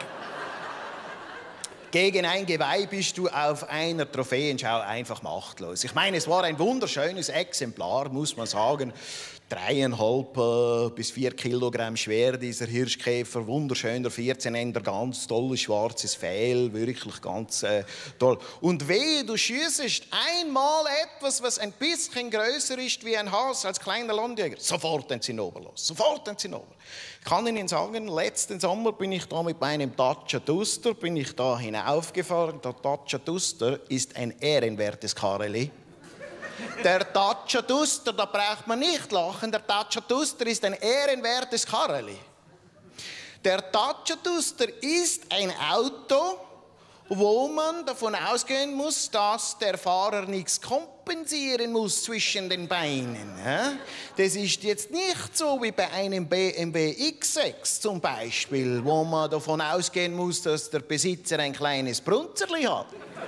gegen ein Geweih bist du auf einer Trophäenschau einfach machtlos. Ich meine, es war ein wunderschönes Exemplar, muss man sagen. Dreieinhalb äh, bis vier Kilogramm schwer, dieser Hirschkäfer. Wunderschöner vierzehnender, ganz tolles schwarzes Fell, wirklich ganz äh, toll. Und wehe, du schießt einmal etwas, was ein bisschen größer ist wie ein Hase als kleiner Landjäger. Sofort ein Zinnober los, sofort ein Zinnober. Ich kann Ihnen sagen, letzten Sommer bin ich da mit meinem Dacia Duster, bin ich da hinaufgefahren. Der Dacia Duster ist ein ehrenwertes Kareli. Der Dacia Duster, da braucht man nicht lachen, der Dacia Duster ist ein ehrenwertes Kareli. Der Dacia Duster ist ein Auto, wo man davon ausgehen muss, dass der Fahrer nichts kompensieren muss zwischen den Beinen. Das ist jetzt nicht so wie bei einem B M W X sechs zum Beispiel, wo man davon ausgehen muss, dass der Besitzer ein kleines Brunzerli hat.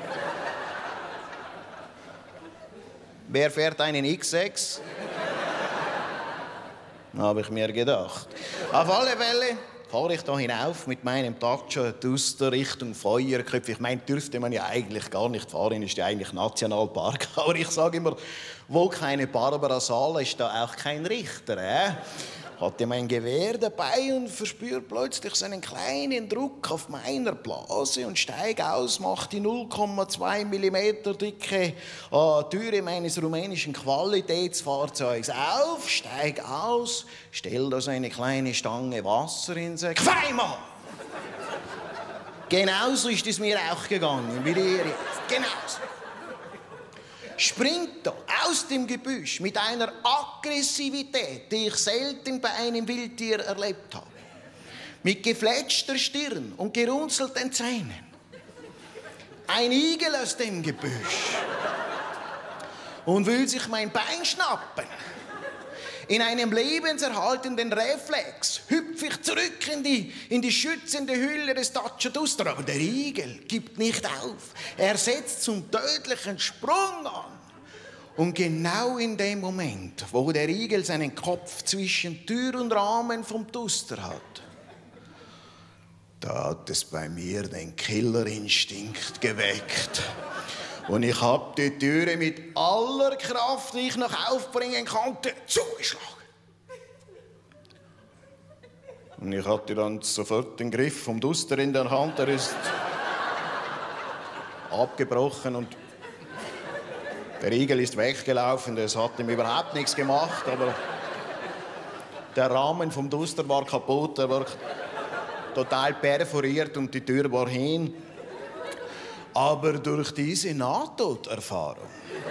Wer fährt einen X sechs? Habe ich mir gedacht. Auf alle Fälle, auf fahre ich da hinauf mit meinem Dacia Duster Richtung Feuerköpfe. Ich meine, dürfte man ja eigentlich gar nicht fahren, ist ja eigentlich Nationalpark. Aber ich sage immer, wo keine Barbara Sala ist da auch kein Richter. Äh? Hatte mein Gewehr dabei und verspüre plötzlich so einen kleinen Druck auf meiner Blase und steige aus, mache die null Komma zwei Millimeter dicke äh, Türe meines rumänischen Qualitätsfahrzeugs auf, steige aus, stelle da so eine kleine Stange Wasser hin, sage «Zweimal!» Genauso ist es mir auch gegangen, wie dir jetzt. Genauso. Springt da aus dem Gebüsch mit einer Aggressivität, die ich selten bei einem Wildtier erlebt habe. Mit gefletschter Stirn und gerunzelten Zähnen. Ein Igel aus dem Gebüsch. Und will sich mein Bein schnappen. In einem lebenserhaltenden Reflex hüpfe ich zurück in die, in die schützende Hülle des Dacia Duster. Aber der Igel gibt nicht auf. Er setzt zum tödlichen Sprung an. Und genau in dem Moment, wo der Igel seinen Kopf zwischen Tür und Rahmen vom Duster hat, da hat es bei mir den Killerinstinkt geweckt. Und ich habe die Türe mit aller Kraft, die ich noch aufbringen konnte, zugeschlagen. Und ich hatte dann sofort den Griff vom Duster in der Hand. Er ist abgebrochen und der Igel ist weggelaufen. Das hat ihm überhaupt nichts gemacht. Aber der Rahmen vom Duster war kaputt. Er war total perforiert und die Tür war hin. Aber durch diese Nahtoderfahrung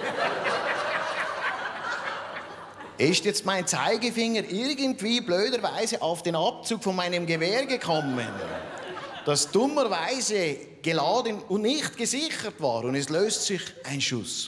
ist jetzt mein Zeigefinger irgendwie blöderweise auf den Abzug von meinem Gewehr gekommen, das dummerweise geladen und nicht gesichert war. Und es löst sich ein Schuss.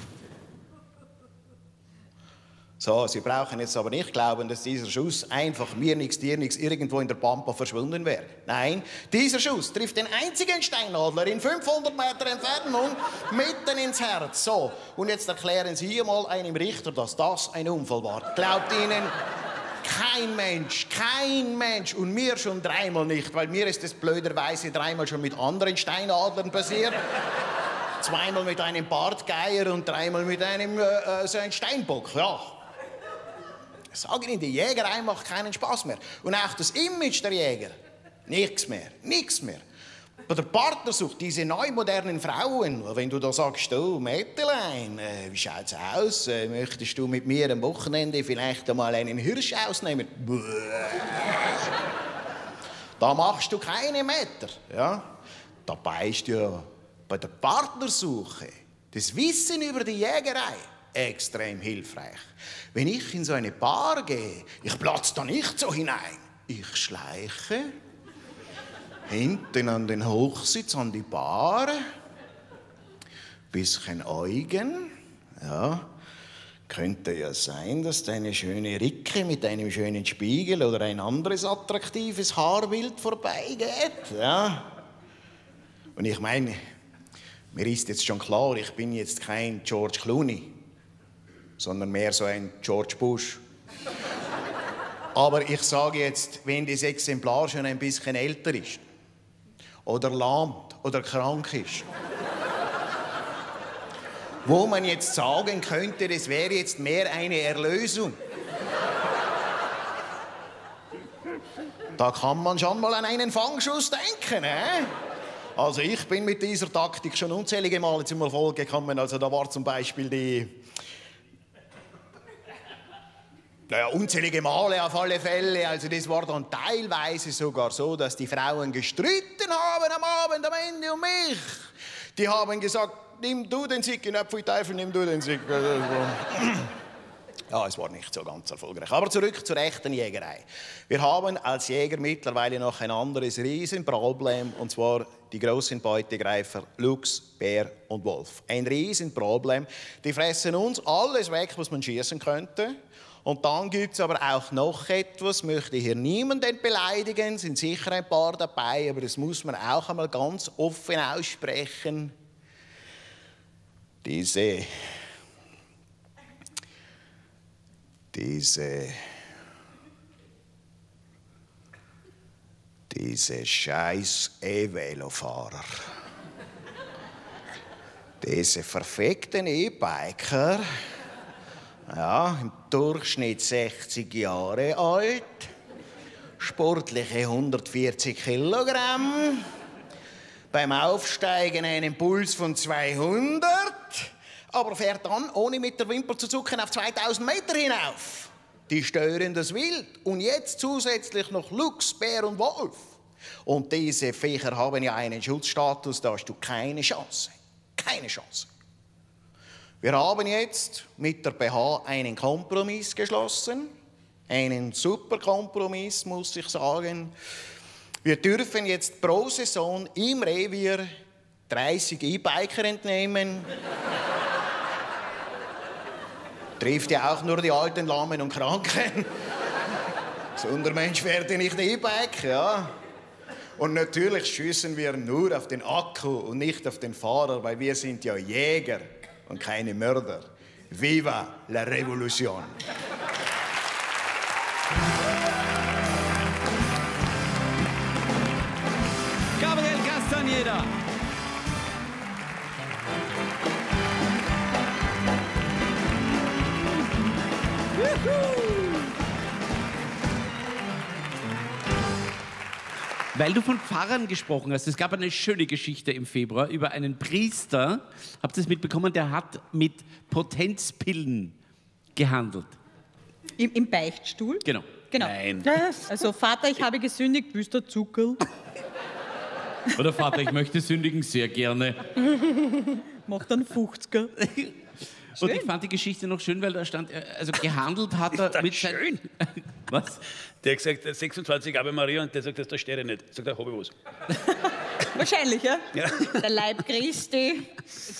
So, Sie brauchen jetzt aber nicht glauben, dass dieser Schuss einfach mir nichts, dir nichts irgendwo in der Pampa verschwunden wäre. Nein, dieser Schuss trifft den einzigen Steinadler in fünfhundert Meter Entfernung mitten ins Herz. So, und jetzt erklären Sie hier mal einem Richter, dass das ein Unfall war. Glaubt Ihnen kein Mensch, kein Mensch und mir schon dreimal nicht, weil mir ist es blöderweise dreimal schon mit anderen Steinadlern passiert. Zweimal mit einem Bartgeier und dreimal mit einem äh, so einem Steinbock, ja. Sagen Ihnen, die Jägerei macht keinen Spaß mehr. Und auch das Image der Jäger, nichts mehr, nichts mehr. Bei der Partnersucht, diese neumodernen Frauen, wenn du da sagst, du Mädelein, äh, wie schaut's aus? Äh, möchtest du mit mir am Wochenende vielleicht einmal einen Hirsch ausnehmen? Bäh. Da machst du keine Meter. Ja? Dabei ist ja bei der Partnersuche das Wissen über die Jägerei extrem hilfreich. Wenn ich in so eine Bar gehe, ich platze da nicht so hinein. Ich schleiche hinten an den Hochsitz, an die Bar, bisschen Eugen, ja. Könnte ja sein, dass deine schöne Ricke mit einem schönen Spiegel oder ein anderes attraktives Haarbild vorbeigeht, ja. Und ich meine, mir ist jetzt schon klar, ich bin jetzt kein George Clooney, sondern mehr so ein George Bush. Aber ich sage jetzt, wenn das Exemplar schon ein bisschen älter ist oder lahmt oder krank ist, wo man jetzt sagen könnte, das wäre jetzt mehr eine Erlösung. Da kann man schon mal an einen Fangschuss denken, äh? Also ich bin mit dieser Taktik schon unzählige Male zum Erfolg gekommen. Also da war zum Beispiel die... Naja, unzählige Male auf alle Fälle. Also das war dann teilweise sogar so, dass die Frauen gestritten haben am Abend, am Ende um mich. Die haben gesagt, nimm du den Sieg, nicht pfui Teufel, nimm du den Sieg. Ja, es war nicht so ganz erfolgreich. Aber zurück zur echten Jägerei. Wir haben als Jäger mittlerweile noch ein anderes Riesenproblem, und zwar die großen Beutegreifer Luchs, Bär und Wolf. Ein Riesenproblem. Die fressen uns alles weg, was man schießen könnte. Und dann gibt es aber auch noch etwas, möchte hier niemanden beleidigen, sind sicher ein paar dabei, aber das muss man auch einmal ganz offen aussprechen. Diese, diese, Diese scheiß E-Velofahrer. Diese verfickten E-Biker, ja, im Durchschnitt sechzig Jahre alt, sportliche hundertvierzig Kilogramm, beim Aufsteigen einen Puls von zweihundert, aber fährt dann, ohne mit der Wimper zu zucken, auf zweitausend Meter hinauf. Die stören das Wild. Und jetzt zusätzlich noch Luchs, Bär und Wolf. Und diese Viecher haben ja einen Schutzstatus, da hast du keine Chance. Keine Chance. Wir haben jetzt mit der B H einen Kompromiss geschlossen. Einen super Kompromiss, muss ich sagen. Wir dürfen jetzt pro Saison im Revier dreißig E-Biker entnehmen. Trifft ja auch nur die Alten, Lahmen und Kranken. Gesunder Mensch fährt ja nicht E-Bike, ja. Und natürlich schießen wir nur auf den Akku und nicht auf den Fahrer, weil wir sind ja Jäger und keine Mörder. Viva la Revolution! Gabriel Castañeda. Weil du von Pfarrern gesprochen hast, es gab eine schöne Geschichte im Februar über einen Priester, habt ihr es mitbekommen, der hat mit Potenzpillen gehandelt. Im, im Beichtstuhl? Genau. Genau. Nein. Also, Vater, ich habe gesündigt, willst du Zuckerl? Oder Vater, ich möchte sündigen, sehr gerne. Mach dann fünfziger. Und ich fand die Geschichte noch schön, weil da stand, also gehandelt hat er das mit schön? Sein, was? Der hat gesagt, sechsundzwanzig Ave Maria und der sagt, das da steht er nicht. Sagt er, hab ich was. Wahrscheinlich, ja? Ja. Der Leib Christi.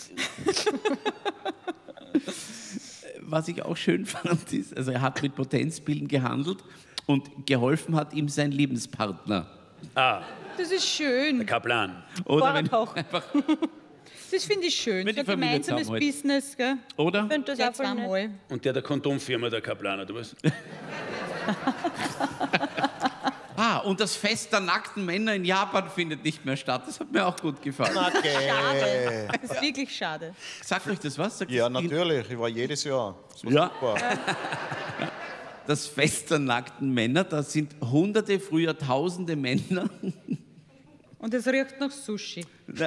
Was ich auch schön fand, ist, also er hat mit Potenzpillen gehandelt und geholfen hat ihm sein Lebenspartner. Ah, Das ist schön. der Kaplan. Oder wenn Vorrat auch. einfach, Das finde ich schön. Wenn die So ein Familie gemeinsames zusammenhält. Business, gell? oder? Ich finde das Ja, auch voll nett. zweimal. Und der der Kondomfirma, der Kaplan, oder was? Ah, und das Fest der nackten Männer in Japan findet nicht mehr statt. Das hat mir auch gut gefallen. Okay. Schade. Das ist wirklich schade. Sagt euch das was? Sagt Ja, das- natürlich. Ich war jedes Jahr. Das war Ja. super. Das Fest der nackten Männer, da sind hunderte, früher tausende Männer. Und es riecht nach Sushi.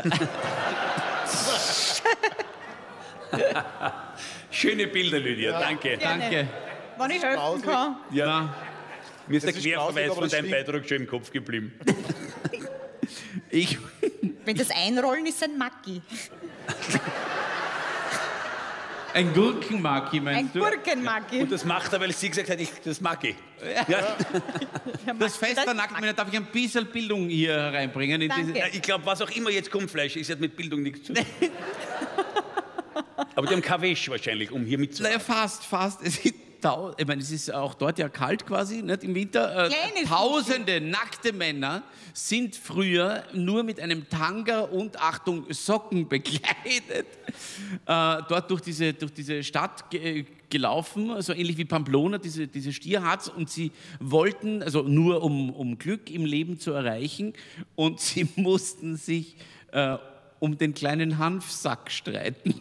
Schöne Bilder, Lydia, danke. Danke. Wenn ich helfen grausig. kann. Ja. Mir ist der ist Querverweis grausig, aber von das deinem stimmt. Beitrag schon im Kopf geblieben. Ich, Wenn das einrollen, ist ein Maggi. ein Gurkenmaki, Ein meinst du? Gurkenmaggi. Und das macht er, weil sie gesagt hat, ich, das mag ich. Ja. Das Fest der nackten Männer, darf ich ein bisschen Bildung hier hereinbringen? In Danke. Ja, ich glaube, was auch immer jetzt kommt, Fleisch, ist hat mit Bildung nichts zu tun. Aber die haben kein Wäsch wahrscheinlich, um hier mitzumachen. Naja, fast, fast. Es gibt tau- ich meine, es ist auch dort ja kalt quasi, nicht im Winter. Äh, Kleines tausende nackte Männer sind früher nur mit einem Tanga und, Achtung, Socken bekleidet, äh, dort durch diese, durch diese Stadt ge gelaufen, so ähnlich wie Pamplona, diese, diese Stierharz. Und sie wollten, also nur um, um Glück im Leben zu erreichen, und sie mussten sich äh, um den kleinen Hanfsack streiten.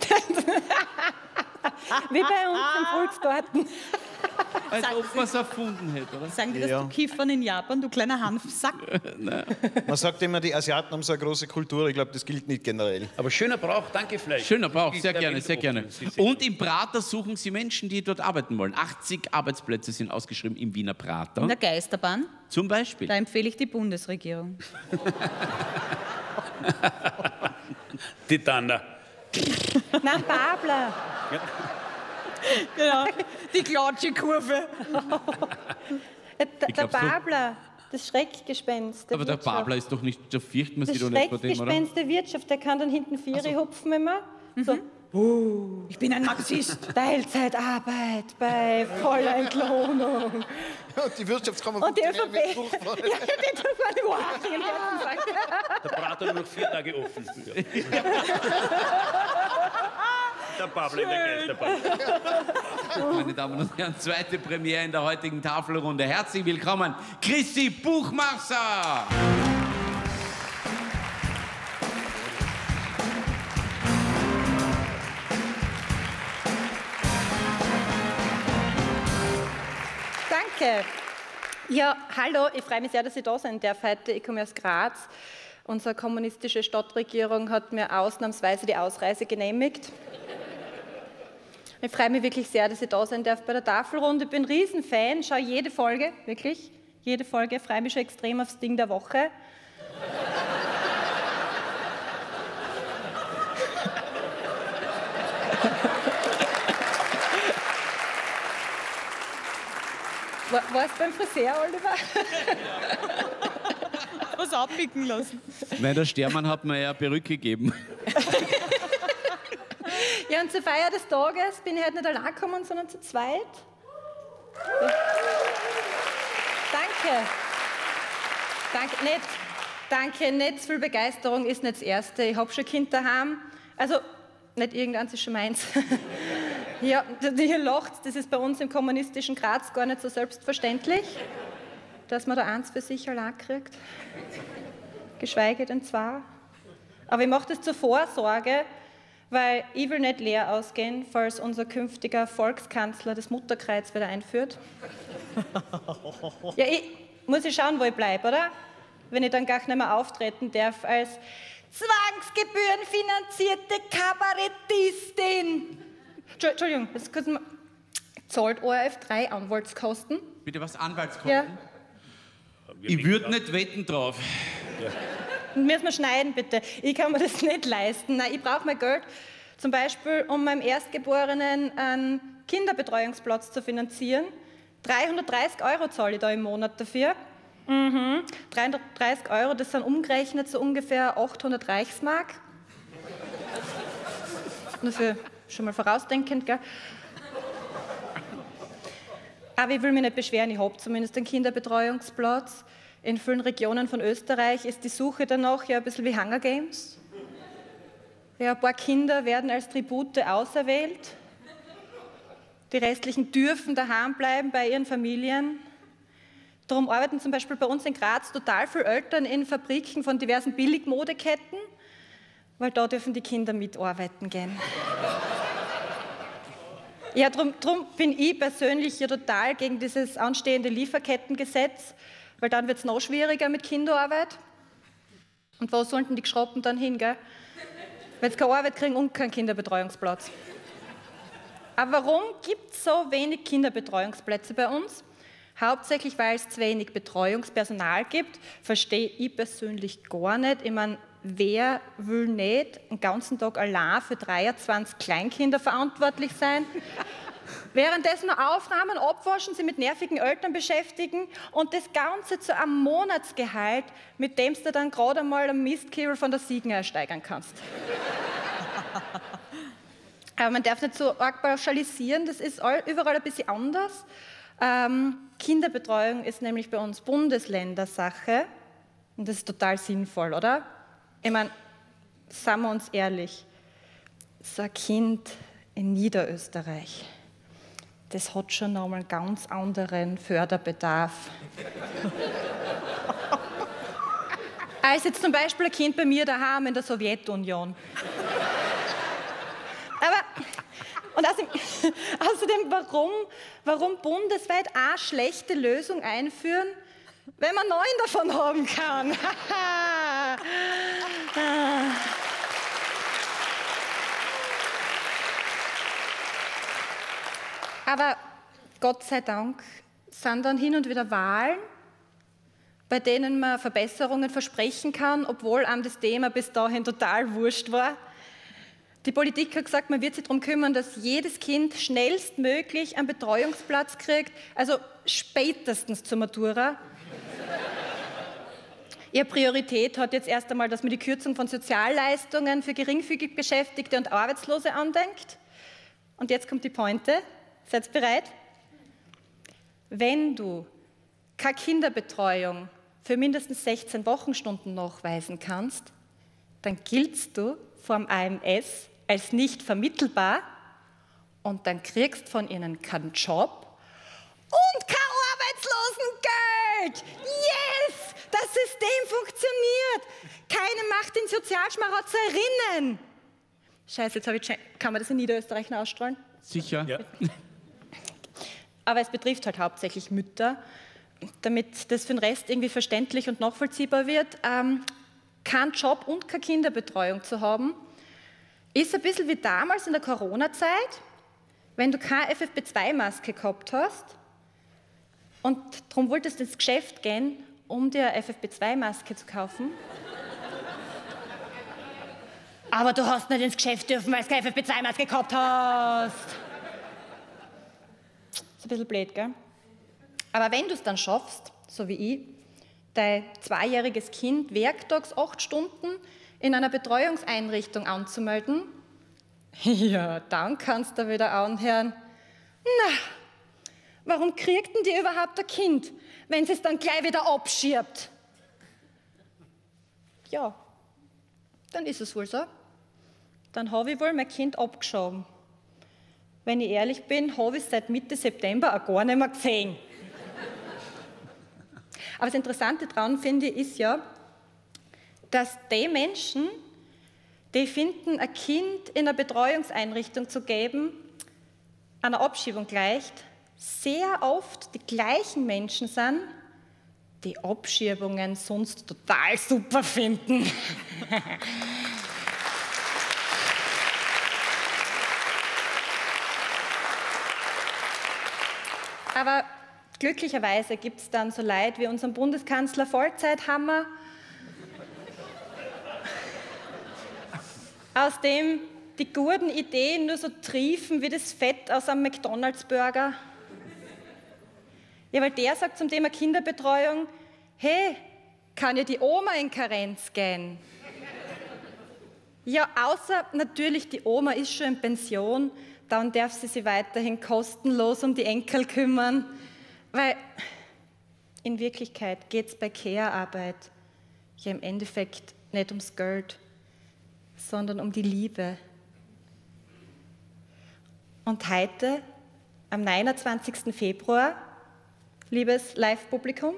Wie bei uns im Volksgarten. Als ob man es erfunden hätte, oder? Sagen die das Ja. zu Kiffern in Japan, du kleiner Hanfsack? Man sagt immer, die Asiaten haben so eine große Kultur. Ich glaube, das gilt nicht generell. Aber schöner Brauch, danke Fleisch. Schöner Brauch, Ist sehr der gerne, Wind sehr offen. gerne. Sie sehen. Und im Prater suchen sie Menschen, die dort arbeiten wollen. achtzig Arbeitsplätze sind ausgeschrieben im Wiener Prater. In der Geisterbahn, Zum Beispiel. da empfehle ich die Bundesregierung. Titana. Nein, Babler. Genau, die Klatschekurve. Der, der glaub, so- Babler, das Schreckgespenst. Der Aber der Wirtschaft. Babler ist doch nicht, da fürchtet man Das sich doch nicht vor dem, oder? Schreckgespenst der Wirtschaft, der kann dann hinten Viere hupfen immer. So, Ich bin ein Marxist. Teilzeitarbeit bei voller Entlohnung. Und die Wirtschaftskammer Und die funktioniert ÖVP. mit Furchtbar. Ja, das war die Wahrheit im ersten Fall. Der Prater nur noch vier Tage offen. Ja. Der Pablo in der Geisterbahn. Meine Damen und Herren, zweite Premiere in der heutigen Tafelrunde. Herzlich willkommen, Christi Buchmacher! Danke. Ja, hallo, ich freue mich sehr, dass ich da sein darf heute. Ich komme aus Graz. Unsere kommunistische Stadtregierung hat mir ausnahmsweise die Ausreise genehmigt. Ich freue mich wirklich sehr, dass ich da sein darf bei der Tafelrunde. Ich bin ein Riesenfan, schaue jede Folge, wirklich, jede Folge. Ich freue mich schon extrem aufs Ding der Woche. War, war es beim Friseur, Oliver? Was abpicken lassen. Nein, der Stermann hat mir ja eine Perücke gegeben. Ja, und zur Feier des Tages bin ich heute nicht allein gekommen, sondern zu zweit. Ja. Danke. Danke, nicht, danke, nicht zu viel Begeisterung ist nicht das Erste. Ich habe schon Kind daheim. Also, nicht irgendeins ist schon meins. Ja, ihr lacht, das ist bei uns im kommunistischen Graz gar nicht so selbstverständlich, dass man da eins für sich allein kriegt. Geschweige denn zwei. Aber ich mache das zur Vorsorge, weil ich will nicht leer ausgehen, falls unser künftiger Volkskanzler das Mutterkreuz wieder einführt. Ja, ich muss ich schauen, wo ich bleibe, oder? Wenn ich dann gar nicht mehr auftreten darf als zwangsgebührenfinanzierte Kabarettistin. Entschuldigung, jetzt kurz mal. Zahlt O R F drei Anwaltskosten? Bitte was, Anwaltskosten? Ja. Ich würde nicht wetten drauf. Ja. Müssen wir schneiden, bitte. Ich kann mir das nicht leisten. Nein, ich brauche mein Geld zum Beispiel, um meinem Erstgeborenen einen Kinderbetreuungsplatz zu finanzieren. dreihundertdreißig Euro zahle ich da im Monat dafür. Mhm. dreihundertdreißig Euro, das sind umgerechnet so ungefähr achthundert Reichsmark. Nur für schon mal vorausdenkend, gell? Aber ich will mich nicht beschweren, ich habe zumindest einen Kinderbetreuungsplatz. In vielen Regionen von Österreich ist die Suche danach ja ein bisschen wie Hunger Games. Ja, ein paar Kinder werden als Tribute auserwählt. Die restlichen dürfen daheim bleiben bei ihren Familien. Darum arbeiten zum Beispiel bei uns in Graz total viele Eltern in Fabriken von diversen Billigmodeketten, weil da dürfen die Kinder mitarbeiten gehen. Ja, darum, darum bin ich persönlich ja total gegen dieses anstehende Lieferkettengesetz, weil dann wird es noch schwieriger mit Kinderarbeit. Und wo sollten die Geschroppen dann hin, gell? Wenn sie keine Arbeit kriegen und keinen Kinderbetreuungsplatz. Aber warum gibt es so wenig Kinderbetreuungsplätze bei uns? Hauptsächlich, weil es zu wenig Betreuungspersonal gibt. Verstehe ich persönlich gar nicht. Ich meine, wer will nicht den ganzen Tag allein für dreiundzwanzig Kleinkinder verantwortlich sein? Währenddessen noch aufräumen, abwaschen, sie mit nervigen Eltern beschäftigen und das Ganze zu einem Monatsgehalt, mit dem du dann gerade einmal einen Mistkirl von der Siegen ersteigern kannst. Aber man darf nicht so arg pauschalisieren, das ist all, überall ein bisschen anders. Ähm, Kinderbetreuung ist nämlich bei uns Bundesländersache und das ist total sinnvoll, oder? Ich meine, seien wir uns ehrlich, so ein Kind in Niederösterreich, das hat schon noch einen ganz anderen Förderbedarf. Als jetzt zum Beispiel ein Kind bei mir daheim in der Sowjetunion. Aber, und außerdem, außerdem warum, warum bundesweit eine schlechte Lösung einführen, wenn man neun davon haben kann? Aber Gott sei Dank sind dann hin und wieder Wahlen, bei denen man Verbesserungen versprechen kann, obwohl einem das Thema bis dahin total wurscht war. Die Politik hat gesagt, man wird sich darum kümmern, dass jedes Kind schnellstmöglich einen Betreuungsplatz kriegt, also spätestens zur Matura. Ihre Priorität hat jetzt erst einmal, dass man die Kürzung von Sozialleistungen für geringfügig Beschäftigte und Arbeitslose andenkt. Und jetzt kommt die Pointe. Seid ihr bereit? Wenn du keine Kinderbetreuung für mindestens sechzehn Wochenstunden nachweisen kannst, dann giltst du vom A M S als nicht vermittelbar und dann kriegst von ihnen keinen Job und kein Arbeitslosengeld. Yes! Das System funktioniert. Keine Macht den Sozialschmarotzerinnen. Scheiße, jetzt habe ich... Kann man das in Niederösterreich noch ausstrahlen? Sicher. Ja. aber es betrifft halt hauptsächlich Mütter, damit das für den Rest irgendwie verständlich und nachvollziehbar wird. Ähm, kein Job und keine Kinderbetreuung zu haben, ist ein bisschen wie damals in der Corona-Zeit, wenn du keine F F P zwei Maske gehabt hast und darum wolltest du ins Geschäft gehen, um dir eine F F P zwei Maske zu kaufen. Aber du hast nicht ins Geschäft dürfen, weil du keine F F P zwei Maske gehabt hast. Ist ein bisschen blöd, gell? Aber wenn du es dann schaffst, so wie ich, dein zweijähriges Kind werktags acht Stunden in einer Betreuungseinrichtung anzumelden, ja, dann kannst du wieder anhören, na, warum kriegt denn die überhaupt ein Kind, wenn sie es dann gleich wieder abschiebt? Ja, dann ist es wohl so. Dann habe ich wohl mein Kind abgeschoben. Wenn ich ehrlich bin, habe ich es seit Mitte September auch gar nicht mehr gesehen. Aber das Interessante daran, finde ich, ist ja, dass die Menschen, die finden, ein Kind in eine Betreuungseinrichtung zu geben, einer Abschiebung gleicht, sehr oft die gleichen Menschen sind, die Abschiebungen sonst total super finden. Aber glücklicherweise gibt es dann so Leute wie unseren Bundeskanzler Vollzeithammer, aus dem die guten Ideen nur so triefen wie das Fett aus einem McDonalds-Burger. Ja, weil der sagt zum Thema Kinderbetreuung, hey, kann ja die Oma in Karenz gehen? Ja, außer natürlich die Oma ist schon in Pension, dann darf sie sich weiterhin kostenlos um die Enkel kümmern, weil in Wirklichkeit geht es bei Care-Arbeit ja im Endeffekt nicht ums Geld, sondern um die Liebe. Und heute, am neunundzwanzigsten Februar, liebes Live-Publikum,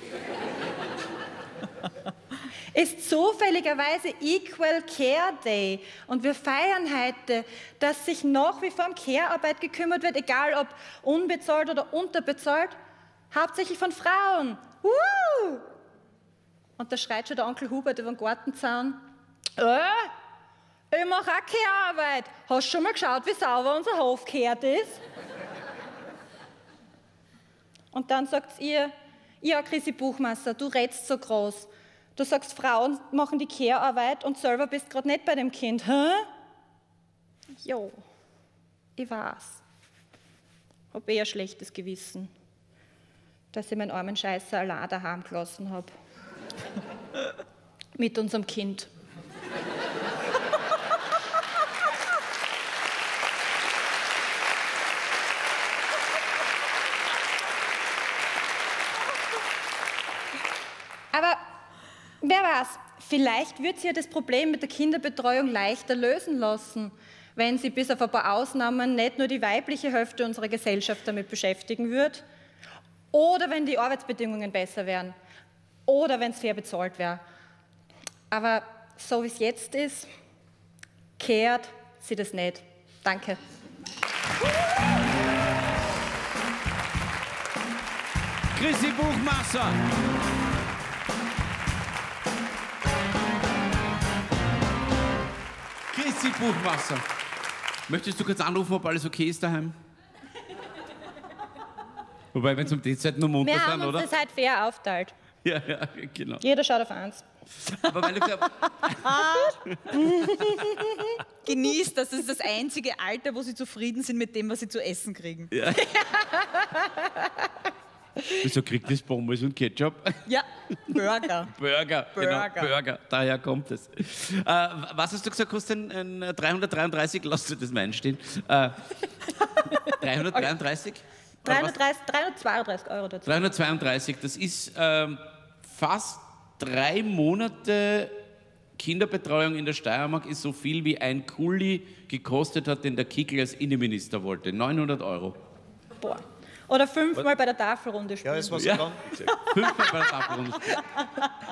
ist zufälligerweise Equal Care Day und wir feiern heute, dass sich nach wie vor um Care-Arbeit gekümmert wird, egal ob unbezahlt oder unterbezahlt, hauptsächlich von Frauen. Uh! Und da schreit schon der Onkel Hubert über den Gartenzaun, äh, ich mache auch Care-Arbeit. Hast du schon mal geschaut, wie sauber unser Hof gekehrt ist? Und dann sagt ihr, ja, Chrissy Buchmasser, du redst so groß. Du sagst, Frauen machen die Care-Arbeit und selber bist gerade nicht bei dem Kind. Hä? Jo, ich weiß. Hab eh ein schlechtes Gewissen, dass ich meinen armen Scheißer allein daheim gelassen habe. Mit unserem Kind. Aber wer weiß, vielleicht wird sie ja das Problem mit der Kinderbetreuung leichter lösen lassen, wenn sie bis auf ein paar Ausnahmen nicht nur die weibliche Hälfte unserer Gesellschaft damit beschäftigen wird, oder wenn die Arbeitsbedingungen besser wären, oder wenn es fair bezahlt wäre. Aber so wie es jetzt ist, kehrt sie das nicht. Danke. Chrissy Buchmasser. Chrissy Buchmasser. Möchtest du kurz anrufen, ob alles okay ist daheim? Wobei, wenn es um die Zeit nur munter Wir sind, haben uns oder? das halt fair aufteilt. Ja, ja, genau. Jeder schaut auf eins. Aber weil du gesagt Genießt, das ist das einzige Alter, wo sie zufrieden sind mit dem, was sie zu essen kriegen. ja. Wieso kriegt das Pommes und Ketchup? Ja, Burger. Burger, Burger. genau, Burger, daher kommt es. Äh, was hast du gesagt, kostet ein, ein dreihundertdreiunddreißig? Lass dir das mal einstehen. Äh, dreihundertdreiunddreißig? dreihundertdreißig, dreihundertzweiunddreißig Euro dazu. dreihundertzweiunddreißig, das ist ähm, fast drei Monate Kinderbetreuung in der Steiermark, ist so viel wie ein Kuli gekostet hat, den der Kickl als Innenminister wollte. neunhundert Euro. Boah. Oder fünfmal bei der Tafelrunde spielen. Ja, das war so Ja. dran. Fünfmal bei der Tafelrunde.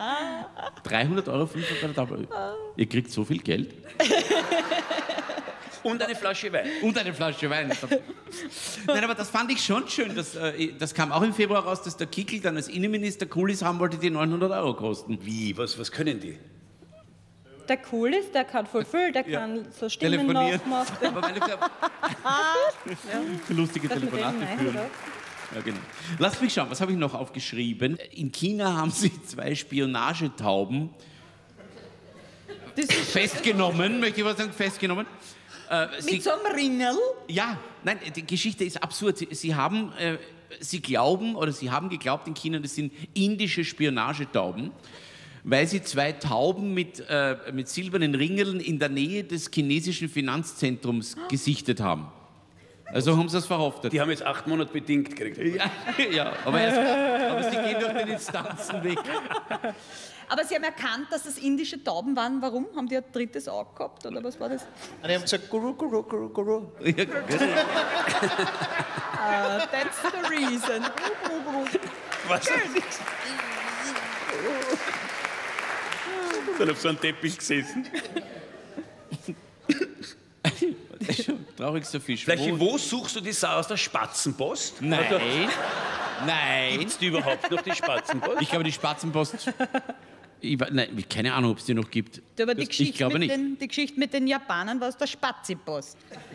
dreihundert Euro, fünfmal bei der Tafelrunde. Ihr kriegt so viel Geld. Und eine Flasche Wein. Und eine Flasche Wein. Nein, aber das fand ich schon schön. Das, äh, das kam auch im Februar raus, dass der Kickl dann als Innenminister Coolies haben wollte, die neunhundert Euro kosten. Wie? Was, was können die? Der cool ist, der kann voll viel, der Ja. kann so Stimmen Telefonieren. nachmachen. Aber meine Frau, lustige Das mit Telefonate dem führen. Eindruck. Ja, genau. Lass mich schauen, was habe ich noch aufgeschrieben? In China haben sie zwei Spionagetauben Das ist festgenommen, möchte ich was sagen, festgenommen. Äh, sie, mit so einem Ringel. ja, nein, die Geschichte ist absurd. Sie, sie haben, äh, sie glauben, oder sie haben geglaubt in China, das sind indische Spionagetauben, weil sie zwei Tauben mit, äh, mit silbernen Ringeln in der Nähe des chinesischen Finanzzentrums gesichtet haben. Also haben sie es verhaftet. Die haben jetzt acht Monate bedingt gekriegt. Ja, ja, aber, erst, aber sie gehen durch den Instanzen weg. Aber Sie haben erkannt, dass das indische Tauben waren. Warum? Haben die ein drittes Auge gehabt oder was war das? Und die haben gesagt, Guru, Guru, Guru, Guru. Ja, Uh, that's the reason. Was? Dann auf so einem Teppich gesessen. traurigster Fisch. Vielleicht, wo suchst du die Sau aus der Spatzenpost? Nein, nein. Gibt es die überhaupt noch, die Spatzenpost? Ich glaube, die Spatzenpost. Ich, we- nein, keine Ahnung, ob es die noch gibt. Aber die Das- Geschichte, ich glaube mit nicht. den, die Geschichte mit den Japanern war aus der Spazipost.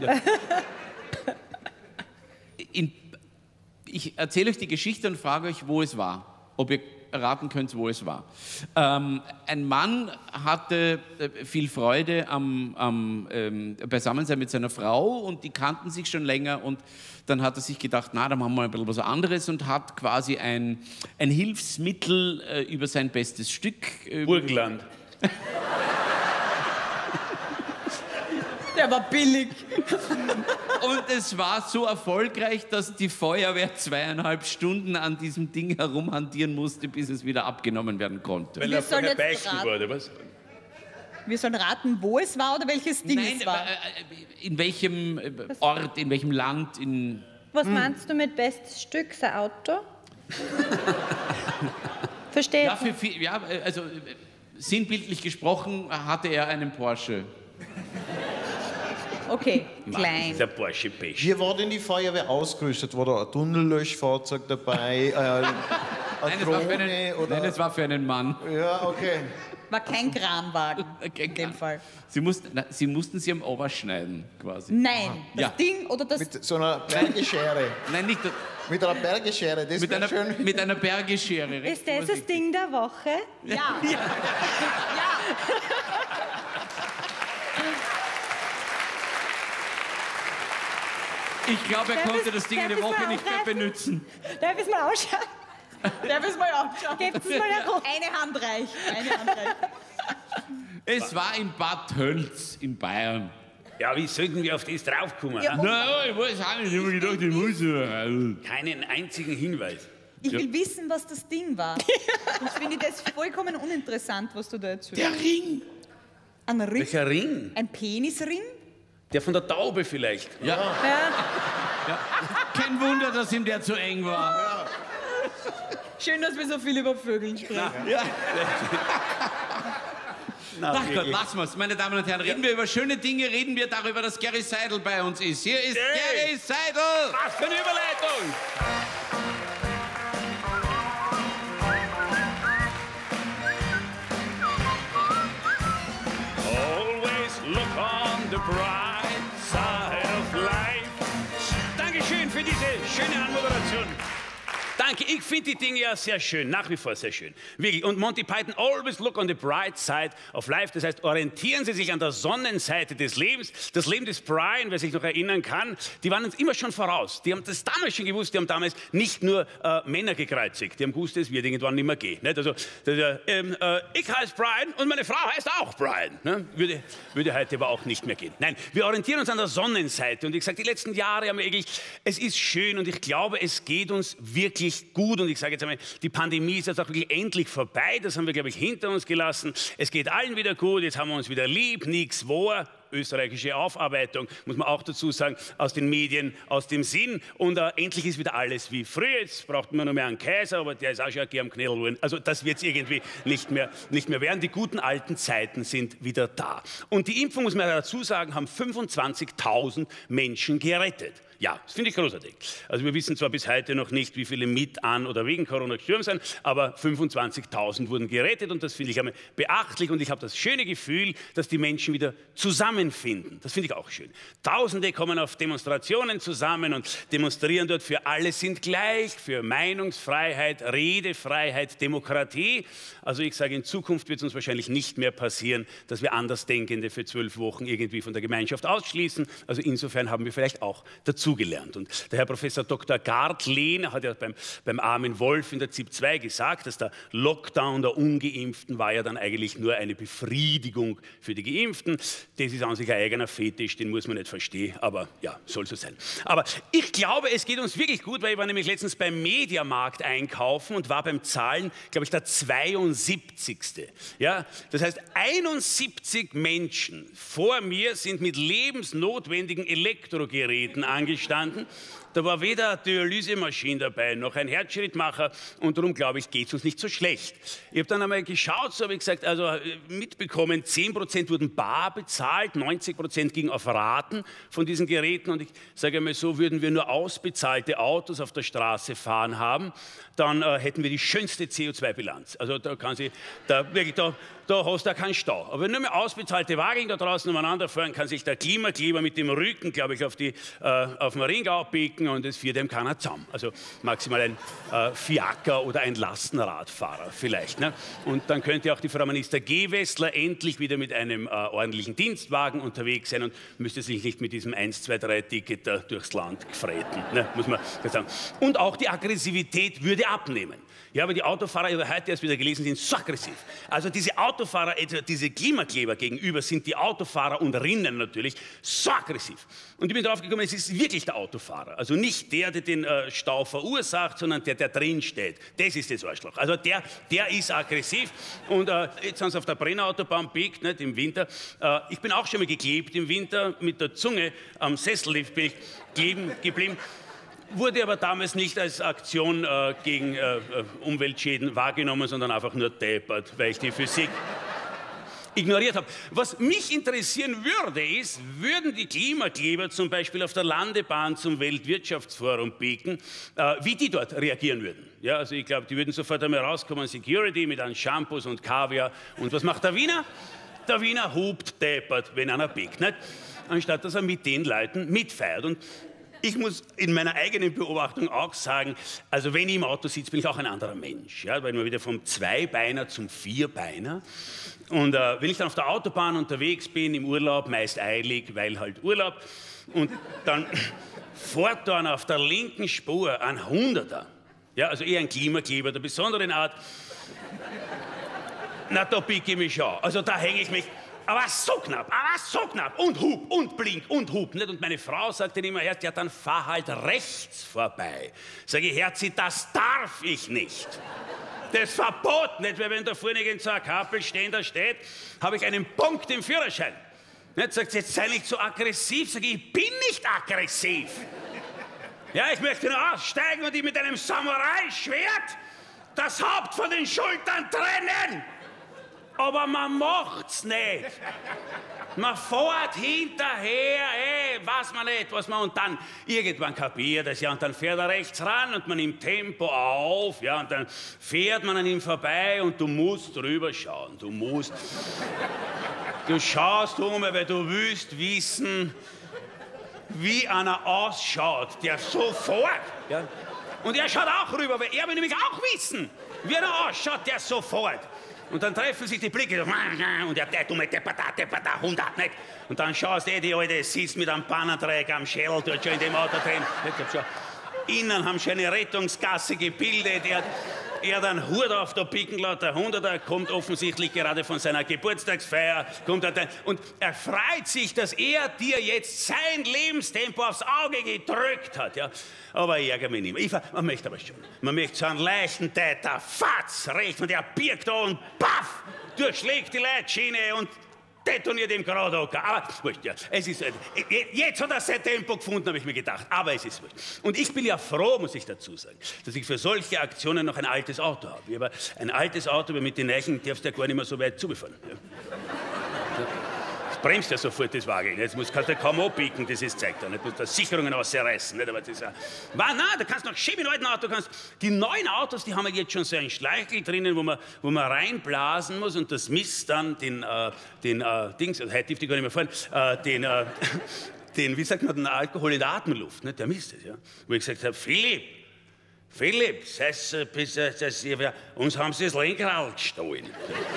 In, ich erzähle euch die Geschichte und frage euch, wo es war. Ob ihr erraten könnt, wo es war. Ähm, ein Mann hatte äh, viel Freude am, am ähm, Beisammensein mit seiner Frau und die kannten sich schon länger und dann hat er sich gedacht, na, dann machen wir ein bisschen was anderes und hat quasi ein, ein Hilfsmittel äh, über sein bestes Stück. Äh, Burgenland. Der war billig. Und es war so erfolgreich, dass die Feuerwehr zweieinhalb Stunden an diesem Ding herumhantieren musste, bis es wieder abgenommen werden konnte. Weil Wir er sollen vorher jetzt beichten raten. wurde, was? Wir sollen raten, wo es war oder welches Ding Nein, es war. aber, äh, in welchem äh, Ort, in welchem Land, in... Was meinst du mit bestes Stück? Sein Auto? Verstehe Ja, ich für, viel- ja, äh, also äh, sinnbildlich gesprochen hatte er einen Porsche. Okay, klein. Der Porsche Pech. Wie war denn die Feuerwehr ausgerüstet? War da ein Tunnellöschfahrzeug dabei? Äh, eine Nein, es war für Drohne? einen, Oder? nein, es war für einen Mann. Ja, okay. War kein Kranwagen Okay, in dem Fall. Sie mussten, na, sie mussten sie am Ober schneiden, quasi. Nein, das Ja. Ding oder das... Mit so einer Bergeschere. Nein, nicht Mit einer Bergeschere, das mit wäre einer, schön. mit einer Bergeschere. recht Ist das das vorsichtig. Ding der Woche? Ja. Ja. Ich glaube, er Darf konnte ich- das Ding darf eine ich's Woche mal nicht mehr aufreißen? benutzen. Darf ich es mal ausschauen? Der müssen wir anschauen. Gebt es mal herum. Eine Hand reicht. Eine Hand reicht. Es war in Bad Tölz in Bayern. Ja, wie sollten wir auf das draufkommen? Ja, Ja, Na, ich weiß auch nicht, ich habe mir gedacht, ich muss. äh, Keinen einzigen Hinweis. Ich will wissen, was das Ding war. Sonst finde ich das vollkommen uninteressant, was du da erzählst. Der Ring. Ein Ring? Welcher Ring? Ein Penisring? Der von der Taube vielleicht. Ja, Ja. kein Wunder, dass ihm der zu eng war. Schön, dass wir so viel über Vögeln sprechen. Na, Ach Gott, wirklich. lassen wir es. Meine Damen und Herren, reden wir über schöne Dinge, reden wir darüber, dass Gary Seidel bei uns ist. Hier ist Hey. Gary Seidel. Was für eine Überleitung! Always look on the bright side of life. Dankeschön für diese schöne Anmoderation. Danke, ich finde die Dinge ja sehr schön, nach wie vor sehr schön. Wirklich. Und Monty Python, always look on the bright side of life. Das heißt, orientieren Sie sich an der Sonnenseite des Lebens. Das Leben des Brian, wer sich noch erinnern kann, die waren uns immer schon voraus. Die haben das damals schon gewusst, die haben damals nicht nur äh, Männer gekreuzigt. Die haben gewusst, es wird irgendwann nicht mehr gehen. Nicht? Also, das, äh, ähm, äh, ich heiße Brian und meine Frau heißt auch Brian. Ne? Würde, würde heute aber auch nicht mehr gehen. Nein, wir orientieren uns an der Sonnenseite. Und ich sage, die letzten Jahre haben wir eigentlich, es ist schön und ich glaube, es geht uns wirklich gut. Und ich sage jetzt einmal, die Pandemie ist jetzt auch wirklich endlich vorbei. Das haben wir, glaube ich, hinter uns gelassen. Es geht allen wieder gut. Jetzt haben wir uns wieder lieb. Nichts war. österreichische Aufarbeitung, muss man auch dazu sagen, aus den Medien, aus dem Sinn. Und äh, endlich ist wieder alles wie früher. Jetzt braucht man nur mehr einen Kaiser, aber der ist auch schon gern am Knädel geworden. Also das wird es irgendwie nicht mehr, nicht mehr werden. Die guten alten Zeiten sind wieder da. Und die Impfung, muss man dazu sagen, haben fünfundzwanzigtausend Menschen gerettet. Ja, das finde ich großartig. Also wir wissen zwar bis heute noch nicht, wie viele mit, an oder wegen Corona gestorben sind, aber fünfundzwanzigtausend wurden gerettet und das finde ich einmal beachtlich und ich habe das schöne Gefühl, dass die Menschen wieder zusammenfinden. Das finde ich auch schön. Tausende kommen auf Demonstrationen zusammen und demonstrieren dort für alle sind gleich, für Meinungsfreiheit, Redefreiheit, Demokratie. Also ich sage, in Zukunft wird es uns wahrscheinlich nicht mehr passieren, dass wir Andersdenkende für zwölf Wochen irgendwie von der Gemeinschaft ausschließen. Also insofern haben wir vielleicht auch dazu gelernt. Und der Herr Professor Doktor Gartlehn hat ja beim, beim Armin Wolf in der ZIP zwei gesagt, dass der Lockdown der Ungeimpften war ja dann eigentlich nur eine Befriedigung für die Geimpften. Das ist an sich ein eigener Fetisch, den muss man nicht verstehen, aber ja, soll so sein. Aber ich glaube, es geht uns wirklich gut, weil ich war nämlich letztens beim Mediamarkt einkaufen und war beim Zahlen, glaube ich, der zweiundsiebzigste. Ja, das heißt, einundsiebzig Menschen vor mir sind mit lebensnotwendigen Elektrogeräten angestanden. Da war weder eine Dialysemaschine dabei, noch ein Herzschrittmacher und darum, glaube ich, geht es uns nicht so schlecht. Ich habe dann einmal geschaut, so habe ich gesagt, also mitbekommen, zehn Prozent wurden bar bezahlt, neunzig Prozent gingen auf Raten von diesen Geräten und ich sage einmal so, würden wir nur ausbezahlte Autos auf der Straße fahren haben, dann äh, hätten wir die schönste C O zwei Bilanz. Also da kann sie, da, wirklich, da, da hast du keinen Stau. Aber wenn nur mehr ausbezahlte Wagen da draußen umeinander fahren, kann sich der Klimakleber mit dem Rücken, glaube ich, auf, die, äh, auf den Ringau biegen und es führt ihm keiner zusammen. Also maximal ein äh, Fiaker oder ein Lastenradfahrer vielleicht. Ne? Und dann könnte auch die Frau Minister Gewessler endlich wieder mit einem äh, ordentlichen Dienstwagen unterwegs sein und müsste sich nicht mit diesem eins zwei drei Ticket da durchs Land gefreten, ne? Muss man sagen. Und auch die Aggressivität würde abnehmen. Ja, aber die Autofahrer, ich habe heute erst wieder gelesen, sind so aggressiv. Also diese Autofahrer, diese Klimakleber gegenüber sind die Autofahrer und Rinnen natürlich so aggressiv. Und ich bin drauf gekommen, es ist wirklich der Autofahrer. Also nicht der, der den äh, Stau verursacht, sondern der, der drin steht. Das ist das Arschloch. Also der, der ist aggressiv. Und äh, jetzt haben sie auf der Brenner-Autobahn biegt, nicht, im Winter. Äh, ich bin auch schon mal geklebt im Winter mit der Zunge am Sessellift bin ich kleben geblieben. Wurde aber damals nicht als Aktion äh, gegen äh, Umweltschäden wahrgenommen, sondern einfach nur deppert, weil ich die Physik ignoriert habe. Was mich interessieren würde, ist, würden die Klimakleber zum Beispiel auf der Landebahn zum Weltwirtschaftsforum biegen, äh, wie die dort reagieren würden. Ja, also ich glaube, die würden sofort einmal rauskommen, Security mit an Shampoos und Kaviar. Und was macht der Wiener? Der Wiener hupt deppert, wenn einer biegt, nicht? Anstatt dass er mit den Leuten mitfeiert. Und ich muss in meiner eigenen Beobachtung auch sagen, also wenn ich im Auto sitze, bin ich auch ein anderer Mensch. Ja, weil man wieder vom Zweibeiner zum Vierbeiner. Und äh, wenn ich dann auf der Autobahn unterwegs bin, im Urlaub, meist eilig, weil halt Urlaub, und dann fährt dann auf der linken Spur ein Hunderter, ja, also eher ein Klimakleber der besonderen Art, na, da biege ich mich schon. Also da hänge ich mich. Aber so knapp, aber so knapp. Und hub, und blink, und hub. Nicht? Und meine Frau sagt dann immer, Herz, ja, dann fahr halt rechts vorbei. Sage ich, Herzi, das darf ich nicht. Das ist verboten, nicht? Weil wenn da vorne irgend so ein Kapelständer steht, habe ich einen Punkt im Führerschein. Nicht? Sagt sie, jetzt sei nicht so aggressiv. Sage ich, ich bin nicht aggressiv. Ja, ich möchte nur aussteigen und ich mit einem Samurai-Schwert das Haupt von den Schultern trennen. Aber man macht's nicht. Man fährt hinterher, ey, weiß man nicht, was man, und dann irgendwann kapiert es, ja, und dann fährt er rechts ran und man nimmt Tempo auf, ja, und dann fährt man an ihm vorbei und du musst drüber schauen, du musst. Du schaust um, weil du willst wissen, wie einer ausschaut, der sofort, ja. Und er schaut auch rüber, weil er will nämlich auch wissen, wie einer ausschaut, der sofort. Und dann treffen sich die Blicke und er der dumme Deppata, Deppata, hundert, nicht? Und dann schaust du, eh, die Alte sitzt mit einem Pannenträger am Schädel, dort schon in dem Auto drin. Innen haben schon eine Rettungsgasse gebildet. Er, er hat einen Hut auf der Pickenlaut, der Hunderter kommt offensichtlich gerade von seiner Geburtstagsfeier. Kommt er und er freut sich, dass er dir jetzt sein Lebenstempo aufs Auge gedrückt hat. Ja? Aber ich ärgere mich nicht mehr. Ich, man möchte aber schon. Man möchte so einen leichten Täter, fatz, rechts, und der birgt da und baff, durchschlägt die Leitschiene und detoniert im Gradhocker. Aber wurscht, ja. Es ist, jetzt hat er sein Tempo gefunden, habe ich mir gedacht. Aber es ist wurscht. Und ich bin ja froh, muss ich dazu sagen, dass ich für solche Aktionen noch ein altes Auto habe. Ich habe ein altes Auto, aber mit den Neichen darfst du ja gar nicht mehr so weit zubefahren. Ja. Das bremst ja sofort das Wagen. Jetzt musst, kannst du kaum abbiegen, das ist zeigt da. Nicht musst du Sicherungen ausreißen. Nicht? Aber das ist ja, nein, da kannst du noch schön mit alten Auto. Kannst, die neuen Autos, die haben jetzt schon so ein Schleichel drinnen, wo man, wo man reinblasen muss und das misst dann den, äh, den äh, Dings, also heute dürfte ich gar nicht mehr fahren, äh, den, äh, den, wie sagt man, den Alkohol in der Atemluft. Nicht? Der misst das, ja. Wo ich gesagt habe, Philipp, Philipp, das, das, das, das, uns haben sie das Lenkrad gestohlen.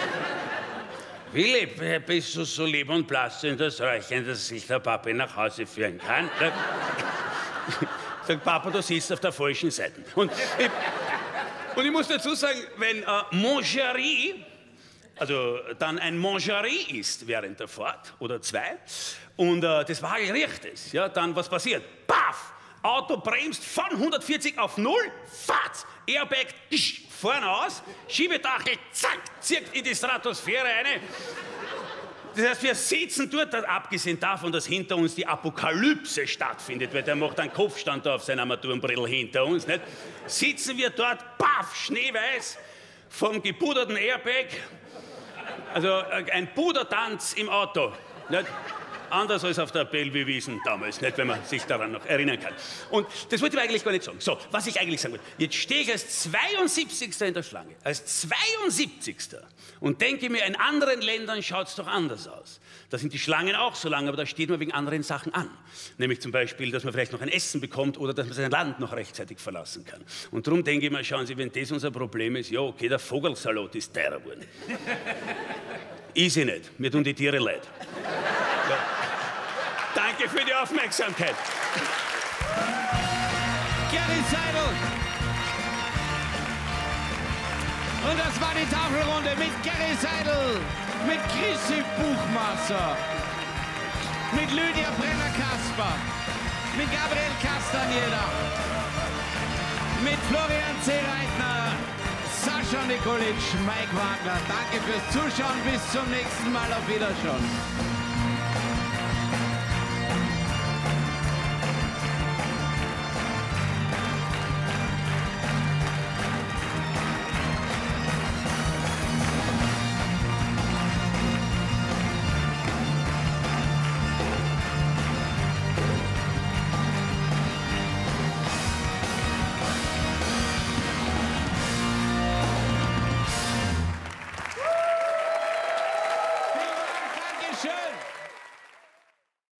Philipp, bist du so lieb und blass in das Räuchchen, dass sich der Papa nach Hause führen kann? Sagt Papa, du siehst auf der falschen Seite. Und ich, und ich muss dazu sagen, wenn äh, Mangerie, also dann ein Mangerie ist während der Fahrt oder zwei, und äh, das Wagen riecht es, ja, dann was passiert? Paff! Auto bremst von hundertvierzig auf null, fahrt, Airbag, tsch, vorne aus, Schiebedachel, zack, zieht in die Stratosphäre rein. Das heißt, wir sitzen dort, abgesehen davon, dass hinter uns die Apokalypse stattfindet, weil der macht einen Kopfstand da auf seiner Armaturenbrill hinter uns, nicht? Sitzen wir dort, paff, schneeweiß, vom gepuderten Airbag, also ein Pudertanz im Auto, nicht? Anders als auf der Bellevue-Wiesn damals, nicht, wenn man sich daran noch erinnern kann. Und das wollte ich eigentlich gar nicht sagen. So, was ich eigentlich sagen wollte. Jetzt stehe ich als zweiundsiebzigster in der Schlange. Als zweiundsiebzigster Und denke mir, in anderen Ländern schaut es doch anders aus. Da sind die Schlangen auch so lang, aber da steht man wegen anderen Sachen an. Nämlich zum Beispiel, dass man vielleicht noch ein Essen bekommt oder dass man sein Land noch rechtzeitig verlassen kann. Und darum denke ich mir, schauen Sie, wenn das unser Problem ist, ja, okay, der Vogelsalat ist teurer geworden. Easy nicht, mir tun die Tiere leid. Ja. Danke für die Aufmerksamkeit. Gerry Seidel. Und das war die Tafelrunde mit Gerry Seidel, mit Chrissy Buchmacher, mit Lydia Brenner-Kasper, mit Gabriel Castaneda, mit Florian Zehreitner, Sascha Nikolic, Mike Wagner. Danke fürs Zuschauen. Bis zum nächsten Mal. Auf Wiedersehen.